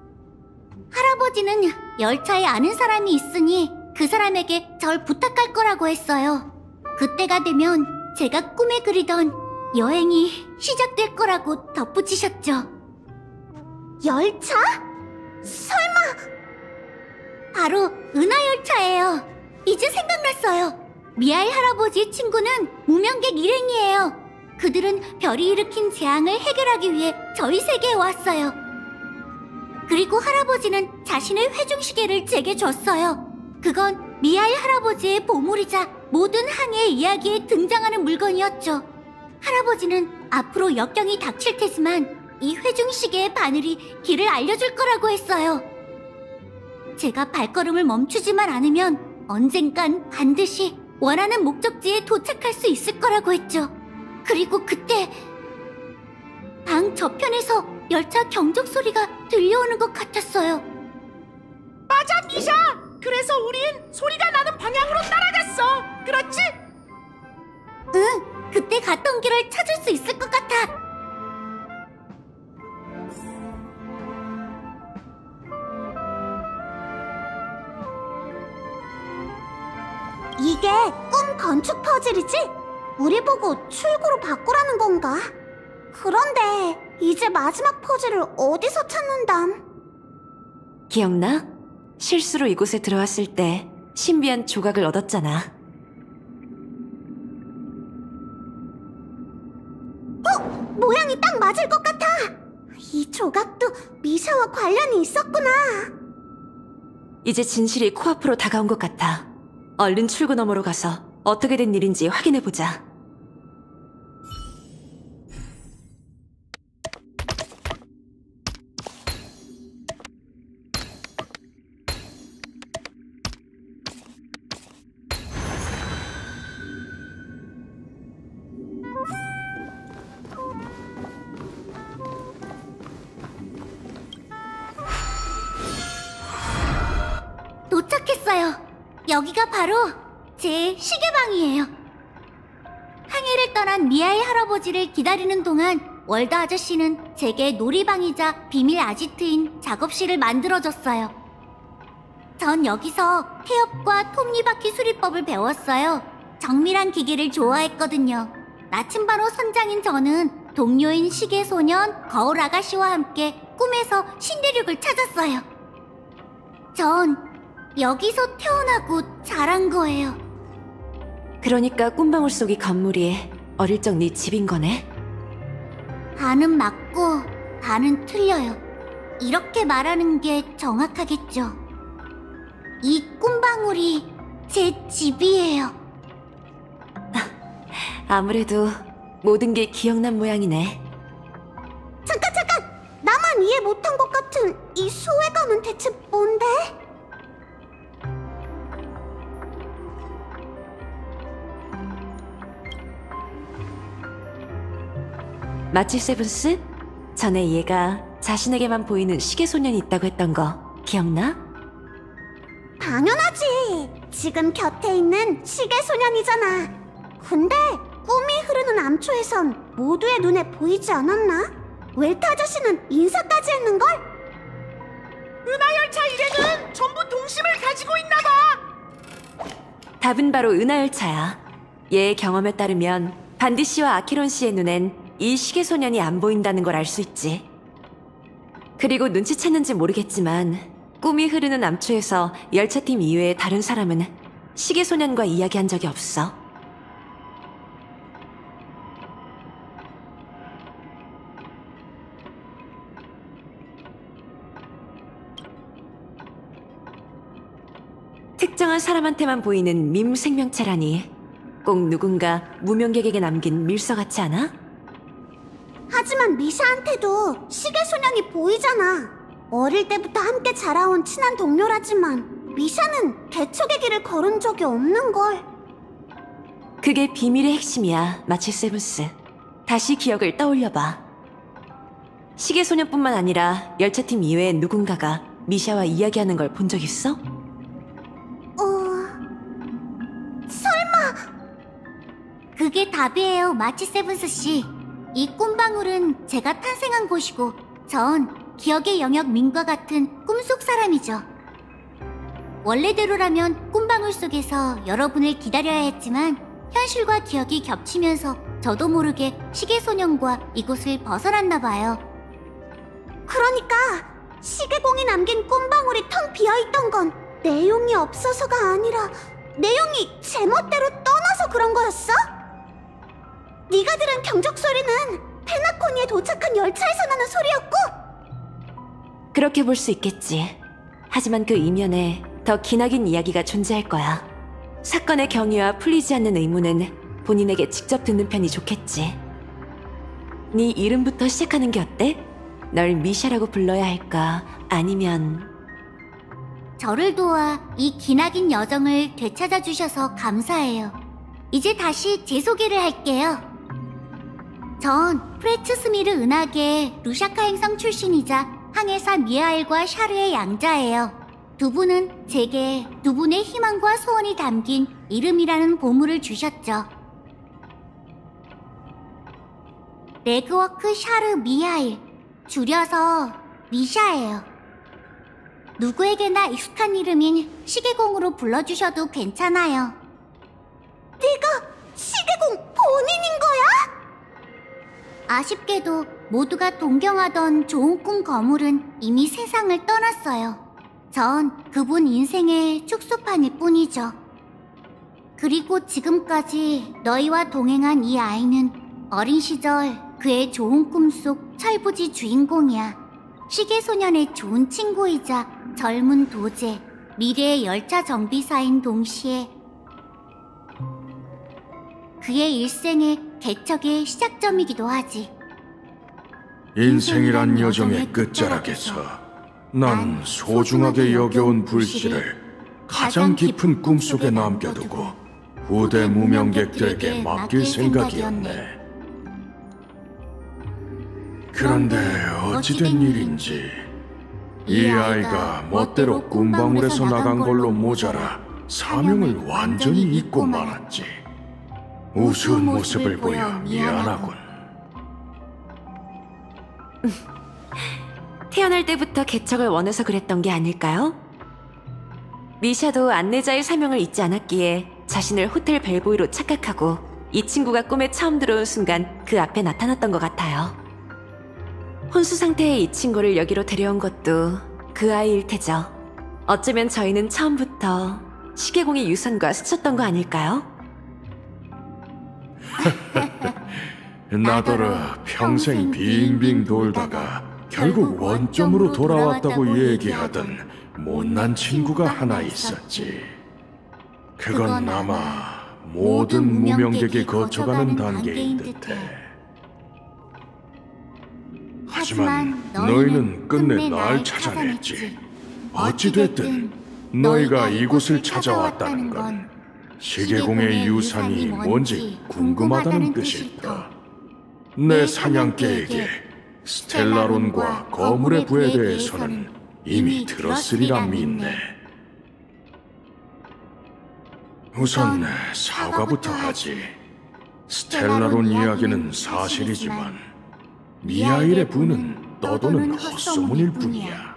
할아버지는 열차에 아는 사람이 있으니 그 사람에게 절 부탁할 거라고 했어요. 그때가 되면 제가 꿈에 그리던 여행이 시작될 거라고 덧붙이셨죠. 열차? 설마... 바로 은하열차예요. 이제 생각났어요. 미아이 할아버지의 친구는 무명객 일행이에요. 그들은 별이 일으킨 재앙을 해결하기 위해 저희 세계에 왔어요. 그리고 할아버지는 자신의 회중시계를 제게 줬어요. 그건 미아이 할아버지의 보물이자 모든 항해의 이야기에 등장하는 물건이었죠. 할아버지는 앞으로 역경이 닥칠 테지만 이 회중시계의 바늘이 길을 알려줄 거라고 했어요. 제가 발걸음을 멈추지만 않으면 언젠간 반드시 원하는 목적지에 도착할 수 있을 거라고 했죠. 그리고 그때 방 저편에서 열차 경적 소리가 들려오는 것 같았어요. 맞아, 미샤! 그래서 우린 소리가 나는 방향으로 따라갔어. 그렇지? 응, 그때 갔던 길을 찾을 수 있을 것 같아. 이게 꿈 건축 퍼즐이지? 우리 보고 출구로 바꾸라는 건가? 그런데 이제 마지막 퍼즐을 어디서 찾는담? 기억나? 실수로 이곳에 들어왔을 때 신비한 조각을 얻었잖아. 어? 모양이 딱 맞을 것 같아! 이 조각도 미샤와 관련이 있었구나. 이제 진실이 코앞으로 다가온 것 같아. 얼른 출구 너머로 가서 어떻게 된 일인지 확인해보자. 도착했어요. 여기가 바로 제 시계방이에요. 항해를 떠난 미아의 할아버지를 기다리는 동안 월드 아저씨는 제게 놀이방이자 비밀 아지트인 작업실을 만들어줬어요. 전 여기서 태엽과 톱니바퀴 수리법을 배웠어요. 정밀한 기계를 좋아했거든요. 나침반호 선장인 저는 동료인 시계소년 거울 아가씨와 함께 꿈에서 신대륙을 찾았어요. 전 여기서 태어나고 자란 거예요. 그러니까 꿈방울 속의 건물이 어릴 적 네 집인 거네? 반은 맞고 반은 틀려요. 이렇게 말하는 게 정확하겠죠. 이 꿈방울이 제 집이에요. 아무래도 모든 게 기억난 모양이네. 잠깐 잠깐! 나만 이해 못한 것 같은 이 소외감은 대체 뭔데? 마치 세븐스? 전에 얘가 자신에게만 보이는 시계소년이 있다고 했던 거 기억나? 당연하지! 지금 곁에 있는 시계소년이잖아. 근데 꿈이 흐르는 암초에선 모두의 눈에 보이지 않았나? 웰트 아저씨는 인사까지 했는걸? 은하열차 일행은 전부 동심을 가지고 있나봐. 답은 바로 은하열차야. 얘의 경험에 따르면 반디 씨와 아키론 씨의 눈엔 이 시계소년이 안 보인다는 걸 알 수 있지. 그리고 눈치챘는지 모르겠지만 꿈이 흐르는 암초에서 열차팀 이외의 다른 사람은 시계소년과 이야기한 적이 없어. 특정한 사람한테만 보이는 밈 생명체라니 꼭 누군가 무명객에게 남긴 밀서 같지 않아? 하지만 미샤한테도 시계소년이 보이잖아. 어릴 때부터 함께 자라온 친한 동료라지만 미샤는 대척의 길을 걸은 적이 없는걸. 그게 비밀의 핵심이야, 마치 세븐스. 다시 기억을 떠올려봐. 시계소년뿐만 아니라 열차팀 이외의 누군가가 미샤와 이야기하는 걸 본 적 있어? 어... 설마... 그게 답이에요, 마치 세븐스 씨. 이 꿈방울은 제가 탄생한 곳이고 전 기억의 영역 민과 같은 꿈속 사람이죠. 원래대로라면 꿈방울 속에서 여러분을 기다려야 했지만 현실과 기억이 겹치면서 저도 모르게 시계소년과 이곳을 벗어났나 봐요. 그러니까 시계공이 남긴 꿈방울이 텅 비어있던 건 내용이 없어서가 아니라 내용이 제멋대로 떠나서 그런 거였어? 네가 들은 경적 소리는 페나코니에 도착한 열차에서 나는 소리였고? 그렇게 볼 수 있겠지. 하지만 그 이면에 더 기나긴 이야기가 존재할 거야. 사건의 경위와 풀리지 않는 의문은 본인에게 직접 듣는 편이 좋겠지. 네 이름부터 시작하는 게 어때? 널 미샤라고 불러야 할까? 아니면... 저를 도와 이 기나긴 여정을 되찾아 주셔서 감사해요. 이제 다시 제 소개를 할게요. 전 프레츠스미르 은하계 루샤카 행성 출신이자 항해사 미하엘과 샤르의 양자예요. 두 분은 제게 두 분의 희망과 소원이 담긴 이름이라는 보물을 주셨죠. 레그워크 샤르 미하일, 줄여서 미샤예요. 누구에게나 익숙한 이름인 시계공으로 불러주셔도 괜찮아요. 내가 시계공 본인인 거야? 아쉽게도 모두가 동경하던 좋은 꿈 거물은 이미 세상을 떠났어요. 전 그분 인생의 축소판일 뿐이죠. 그리고 지금까지 너희와 동행한 이 아이는 어린 시절 그의 좋은 꿈 속 철부지 주인공이야. 시계소년의 좋은 친구이자 젊은 도제, 미래의 열차 정비사인 동시에 그의 일생의 개척의 시작점이기도 하지. 인생이란 여정의 끝자락에서 난 소중하게 여겨온 불씨를 가장 깊은 꿈속에 남겨두고 후대 무명객들에게 맡길 생각이었네. 그런데 어찌된 일인지 이 아이가 멋대로 꿈방울에서 나간 걸로 모자라 사명을 완전히 잊고 말았지. 우스운 모습을 보여 미안하군. 태어날 때부터 개척을 원해서 그랬던 게 아닐까요? 미샤도 안내자의 사명을 잊지 않았기에 자신을 호텔 벨보이로 착각하고 이 친구가 꿈에 처음 들어온 순간 그 앞에 나타났던 것 같아요. 혼수 상태의 이 친구를 여기로 데려온 것도 그 아이일 테죠. 어쩌면 저희는 처음부터 시계공의 유산과 스쳤던 거 아닐까요? 나더러 평생 빙빙 돌다가 결국 원점으로 돌아왔다고 얘기하던 못난 친구가 하나 있었지. 그건 아마 모든 무명객이 거쳐가는 단계인 듯해. 하지만 너희는 끝내 날 찾아냈지. 어찌됐든 너희가 이곳을 찾아왔다는 건 시계공의 유산이 뭔지 궁금하다는 뜻일까. 내 사냥개에게 스텔라론과 거물의 부에 대해서는 이미 들었으리라 믿네. 우선 사과부터 하지. 스텔라론 이야기는 사실이지만 미하일의 부는 떠도는 헛소문일 뿐이야.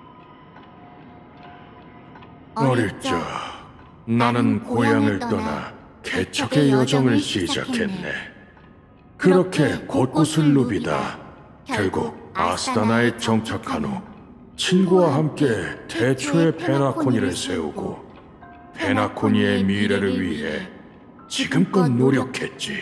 어릴 적 나는 고향을 떠나 개척의 여정을 시작했네. 그렇게 곳곳을 누비다 결국 아스다나에 정착한 후 친구와 함께 태초의 페나코니를 세우고 페나코니의 미래를 위해 지금껏 노력했지.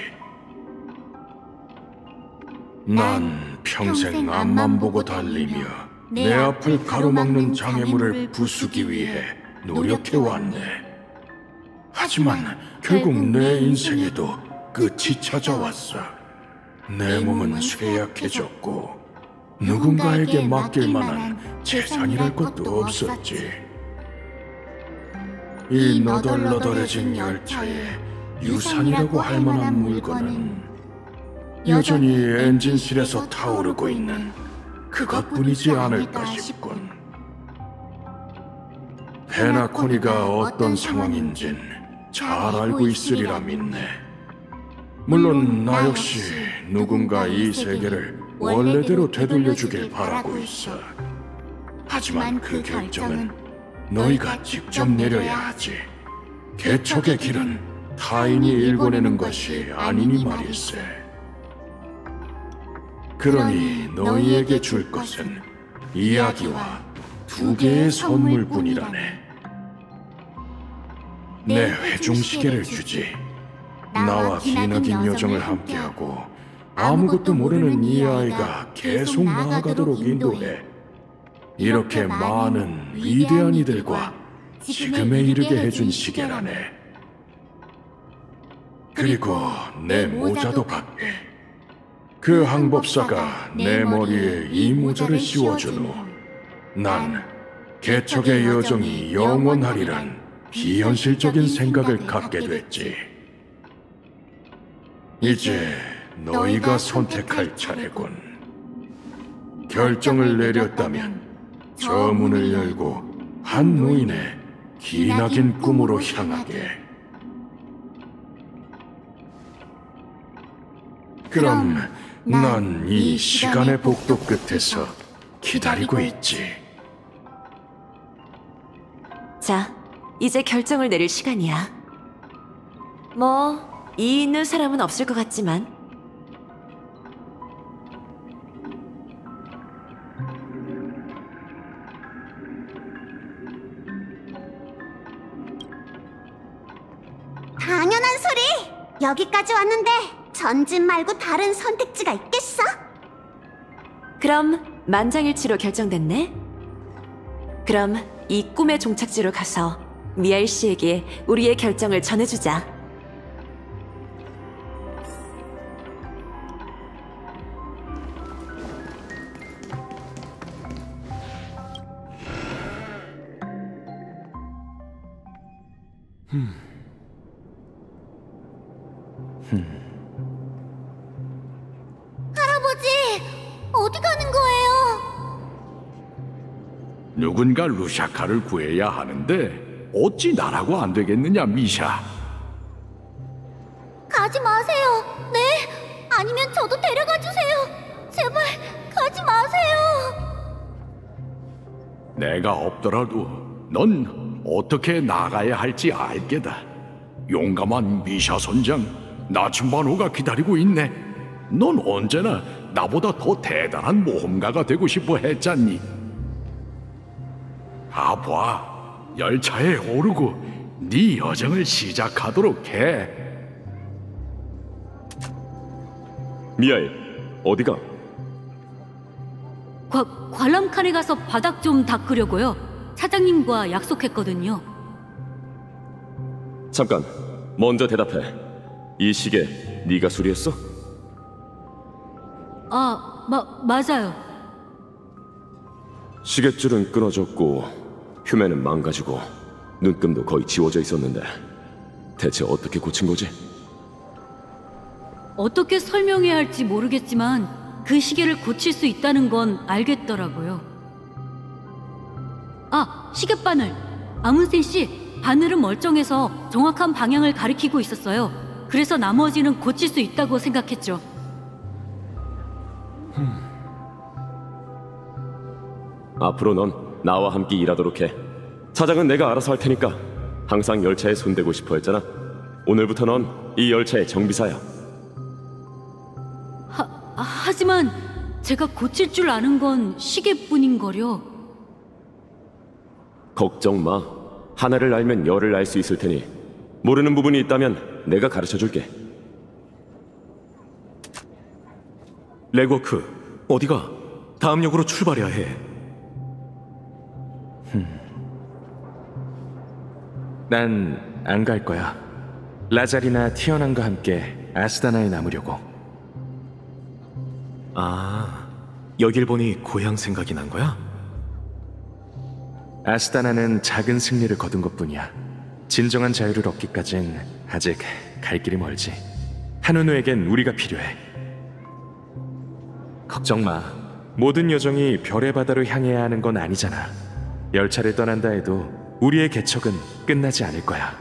난 평생 앞만 보고 달리며 내 앞을 가로막는 장애물을 부수기 위해 노력해왔네. 하지만 결국 내 인생에도 끝이 찾아왔어. 내 몸은 쇠약해졌고 누군가에게 맡길 만한 재산이랄 것도 없었지. 이 너덜너덜해진 열차에 유산이라고 할 만한 물건은 여전히 엔진실에서 타오르고 있는 그것뿐이지 않을까 싶군. 페나코니가 어떤 상황인진 잘 알고 있으리라 믿네. 물론 나 역시 누군가 이 세계를 원래대로 되돌려주길 바라고 있어. 하지만 그 결정은 너희가 직접 내려야 하지. 개척의 길은 타인이 일궈내는 것이 아니니 말일세. 그러니 너희에게 줄 것은 이야기와 두 개의 선물뿐이라네. 내 회중시계를 주지. 나와 기나긴 여정을 함께하고 아무것도 모르는 이 아이가 계속 나아가도록 인도해. 이렇게 많은 위대한 이들과 지금에 이르게 해준 시계라네. 그리고 내 모자도 받게. 그 항법사가 내 머리에 이 모자를 씌워준 후 난 개척의 여정이 영원하리란 비현실적인 생각을 갖게 됐지. 이제 너희가 선택할 차례군. 결정을 내렸다면 저 문을 열고 한 한 노인의 기나긴 꿈으로 향하게. 그럼 난 이 시간의 복도 끝에서 기다리고 있지. 자, 이제 결정을 내릴 시간이야. 뭐, 이 있는 사람은 없을 것 같지만. 당연한 소리! 여기까지 왔는데 전진 말고 다른 선택지가 있겠어? 그럼 만장일치로 결정됐네? 그럼 이 꿈의 종착지로 가서 미알 씨에게 우리의 결정을 전해주자. 음. 할아버지, 어디 가는 거예요? 누군가 루샤카를 구해야 하는데 어찌 나라고 안 되겠느냐, 미샤. 가지 마세요. 네? 아니면 저도 데려가 주세요. 제발 가지 마세요. 내가 없더라도 넌 어떻게 나가야 할지 알게다. 용감한 미샤 선장, 나츠마노가 기다리고 있네. 넌 언제나 나보다 더 대단한 모험가가 되고 싶어 했잖니. 아봐, 열차에 오르고 네 여정을 시작하도록 해. 미아일, 어디가? 과, 관람칸에 가서 바닥 좀 닦으려고요. 사장님과 약속했거든요. 잠깐, 먼저 대답해. 이 시계 네가 수리했어? 아, 마, 맞아요. 시계줄은 끊어졌고 휴매는 망가지고 눈금도 거의 지워져 있었는데 대체 어떻게 고친 거지? 어떻게 설명해야 할지 모르겠지만 그 시계를 고칠 수 있다는 건 알겠더라고요. 아, 시계바늘. 아문센 씨, 바늘은 멀쩡해서 정확한 방향을 가리키고 있었어요. 그래서 나머지는 고칠 수 있다고 생각했죠. 앞으로 넌 나와 함께 일하도록 해. 차장은 내가 알아서 할 테니까. 항상 열차에 손대고 싶어 했잖아. 오늘부터 넌 이 열차의 정비사야. 하, 하지만 제가 고칠 줄 아는 건 시계뿐인거려. 걱정 마. 하나를 알면 열을 알 수 있을 테니 모르는 부분이 있다면 내가 가르쳐줄게. 레고크, 어디가? 다음 역으로 출발해야 해. 난 안 갈 거야. 라자리나 티어난과 함께 아스다나에 남으려고. 아, 여길 보니 고향 생각이 난 거야? 아스다나는 작은 승리를 거둔 것뿐이야. 진정한 자유를 얻기까진 아직 갈 길이 멀지. 한우누에겐 우리가 필요해. 걱정 마. 모든 여정이 별의 바다로 향해야 하는 건 아니잖아. 열차를 떠난다 해도 우리의 개척은 끝나지 않을 거야.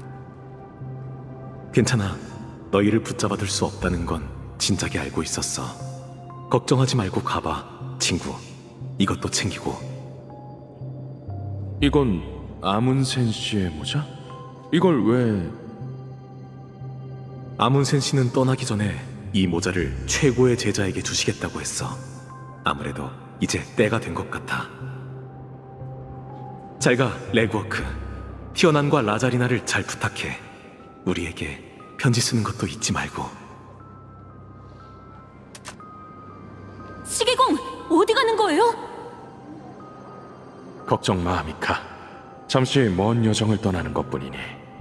괜찮아. 너희를 붙잡아둘 수 없다는 건 진작에 알고 있었어. 걱정하지 말고 가봐, 친구. 이것도 챙기고. 이건 아문센 씨의 모자? 이걸 왜... 아문센 씨는 떠나기 전에 이 모자를 최고의 제자에게 주시겠다고 했어. 아무래도 이제 때가 된 것 같아. 잘가, 레그워크. 티어난과 라자리나를 잘 부탁해. 우리에게 편지 쓰는 것도 잊지 말고. 시계공, 어디 가는 거예요? 걱정 마, 미카. 잠시 먼 여정을 떠나는 것뿐이니.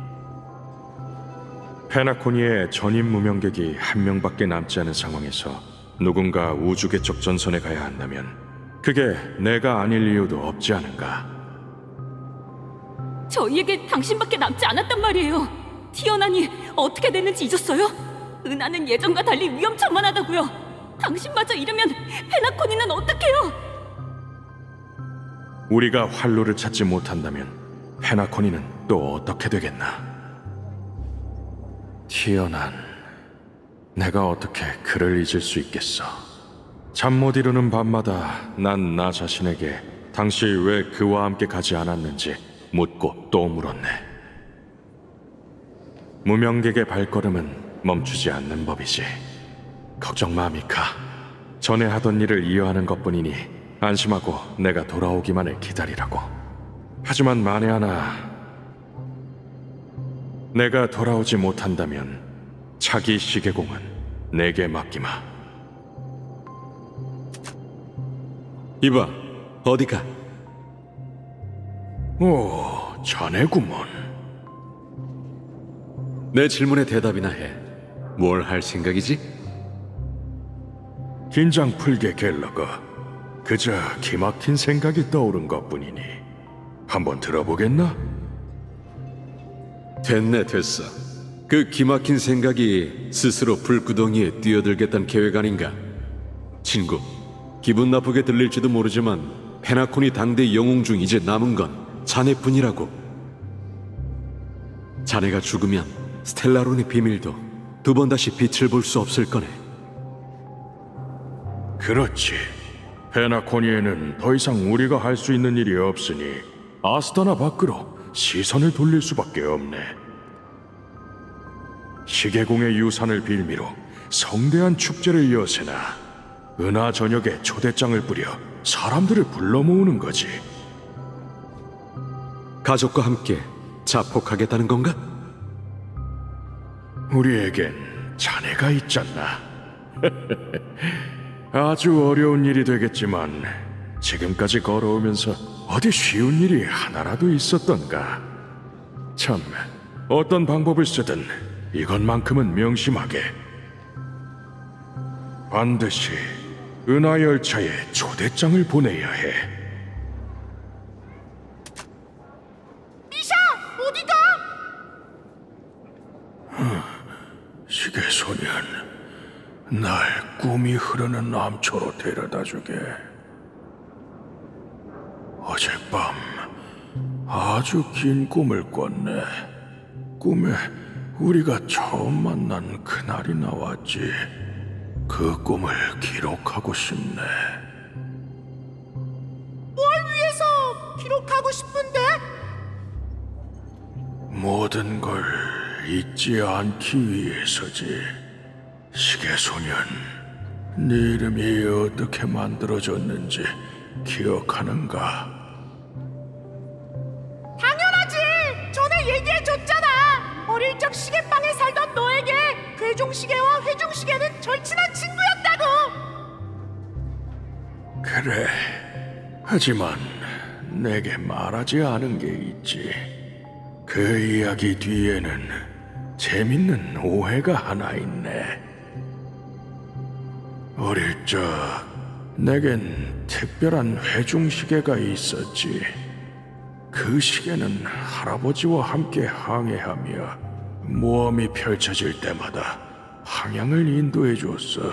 페나코니에 전임 무명객이 한 명밖에 남지 않은 상황에서 누군가 우주개척 전선에 가야 한다면 그게 내가 아닐 이유도 없지 않은가. 저희에게 당신밖에 남지 않았단 말이에요. 티어난이 어떻게 됐는지 잊었어요? 은하는 예전과 달리 위험천만하다고요. 당신마저 잃으면 페나코니는 어떡해요? 우리가 활로를 찾지 못한다면 페나코니는 또 어떻게 되겠나? 티어난, 내가 어떻게 그를 잊을 수 있겠어? 잠 못 이루는 밤마다 난 나 자신에게 당시 왜 그와 함께 가지 않았는지 묻고 또 물었네. 무명객의 발걸음은 멈추지 않는 법이지. 걱정 마, 미카. 전에 하던 일을 이어하는 것뿐이니 안심하고 내가 돌아오기만을 기다리라고. 하지만 만에 하나 내가 돌아오지 못한다면 차기 시계공은 내게 맡기마. 이봐, 어디가? 오, 자네구먼. 내 질문에 대답이나 해. 뭘 할 생각이지? 긴장 풀게, 갤러거. 그저 기막힌 생각이 떠오른 것뿐이니 한번 들어보겠나? 됐네, 됐어. 그 기막힌 생각이 스스로 불구덩이에 뛰어들겠다는 계획 아닌가? 친구, 기분 나쁘게 들릴지도 모르지만 페나코니 당대 영웅 중 이제 남은 건 자네뿐이라고. 자네가 죽으면 스텔라론의 비밀도 두 번 다시 빛을 볼 수 없을 거네. 그렇지. 페나코니에는 더 이상 우리가 할 수 있는 일이 없으니 아스타나 밖으로 시선을 돌릴 수밖에 없네. 시계공의 유산을 빌미로 성대한 축제를 여세나 은하 전역에 초대장을 뿌려 사람들을 불러 모으는 거지. 가족과 함께 자폭하겠다는 건가? 우리에겐 자네가 있잖아. 아주 어려운 일이 되겠지만 지금까지 걸어오면서 어디 쉬운 일이 하나라도 있었던가. 참, 어떤 방법을 쓰든 이것만큼은 명심하게. 반드시 은하열차에 초대장을 보내야 해. 미샤! 어디가? 시계소년, 날 꿈이 흐르는 남초로 데려다주게. 어젯밤 아주 긴 꿈을 꿨네. 꿈에 우리가 처음 만난 그날이 나왔지. 그 꿈을 기록하고 싶네. 뭘 위해서 기록하고 싶은데? 모든 걸 잊지 않기 위해서지. 시계소년, 네 이름이 어떻게 만들어졌는지 기억하는가? 당연하지! 전에 얘기해줬잖아! 어릴 적 시계방에 살던 너에게 괴종시계와 회중시계는 절친한 친구였다고! 그래. 하지만 내게 말하지 않은 게 있지. 그 이야기 뒤에는 재밌는 오해가 하나 있네. 어릴 적 내겐 특별한 회중시계가 있었지. 그 시계는 할아버지와 함께 항해하며 모험이 펼쳐질 때마다 방향을 인도해 줬어.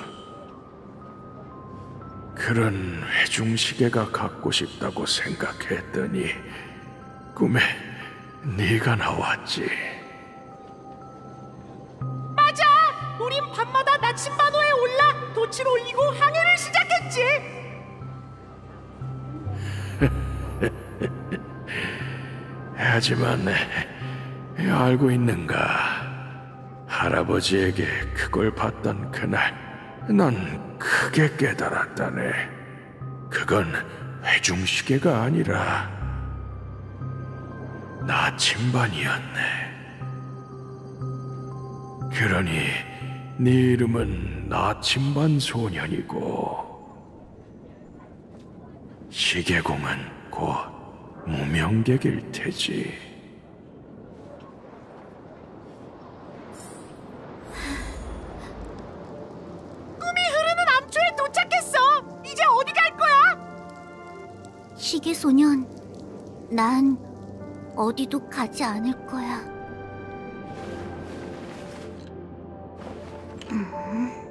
그런 회중시계가 갖고 싶다고 생각했더니 꿈에 네가 나왔지. 맞아! 우린 밤마다 나침반호에 올라 돛을 올리고 항해를 시작했지! 하지만 알고 있는가? 할아버지에게 그걸 봤던 그날 난 크게 깨달았다네. 그건 회중시계가 아니라 나침반이었네. 그러니 네 이름은 나침반 소년이고 시계공은 곧 무명객일 테지. 꿈이 흐르는 암초에 도착했어! 이제 어디 갈 거야? 시계소년, 난 어디도 가지 않을 거야. 음.